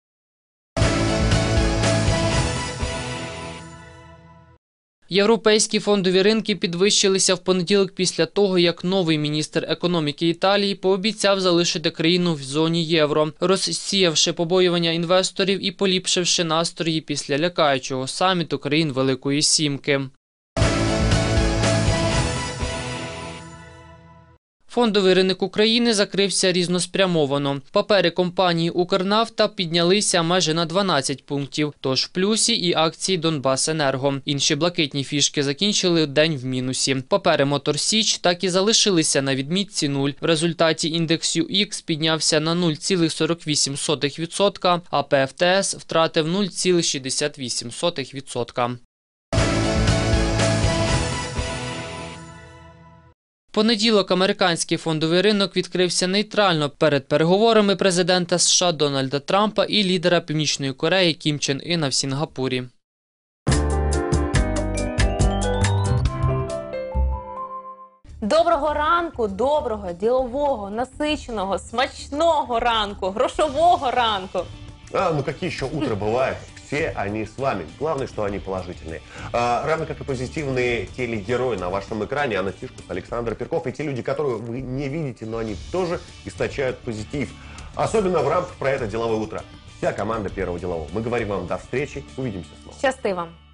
Європейські фондові ринки підвищилися в понеділок після того, як новий міністр економіки Італії пообіцяв залишити країну в зоні євро, розсіявши побоювання інвесторів і поліпшивши настрої після лякаючого саміту країн Великої Сімки. Фондовий ринок України закрився різноспрямовано. Папери компанії «Укрнафта» піднялися майже на дванадцять пунктів, тож в плюсі і акції «Донбасенерго». Інші блакитні фішки закінчили день в мінусі. Папери «Моторсіч» так і залишилися на відмітці нуль. В результаті індекс ю ікс піднявся на нуль цілих сорок вісім сотих відсотка, а пе еф те ес втратив нуль цілих шістдесят вісім сотих відсотка. В понеділок американський фондовий ринок відкрився нейтрально перед переговорами президента США Дональда Трампа і лідера Північної Кореї Кім Чен Іна в Сінгапурі. Доброго ранку, доброго, ділового, насиченого, смачного ранку, грошового ранку. А, ну какие еще утра бывают? Все они с вами. Главное, что они положительные. А, равно как и позитивные телегерои на вашем экране. Анна Стишкус, Александр Перков и те люди, которые вы не видите, но они тоже источают позитив. Особенно в рамках проекта «Деловое утро». Вся команда Первого делового. Мы говорим вам до встречи. Увидимся снова. Щасти вам.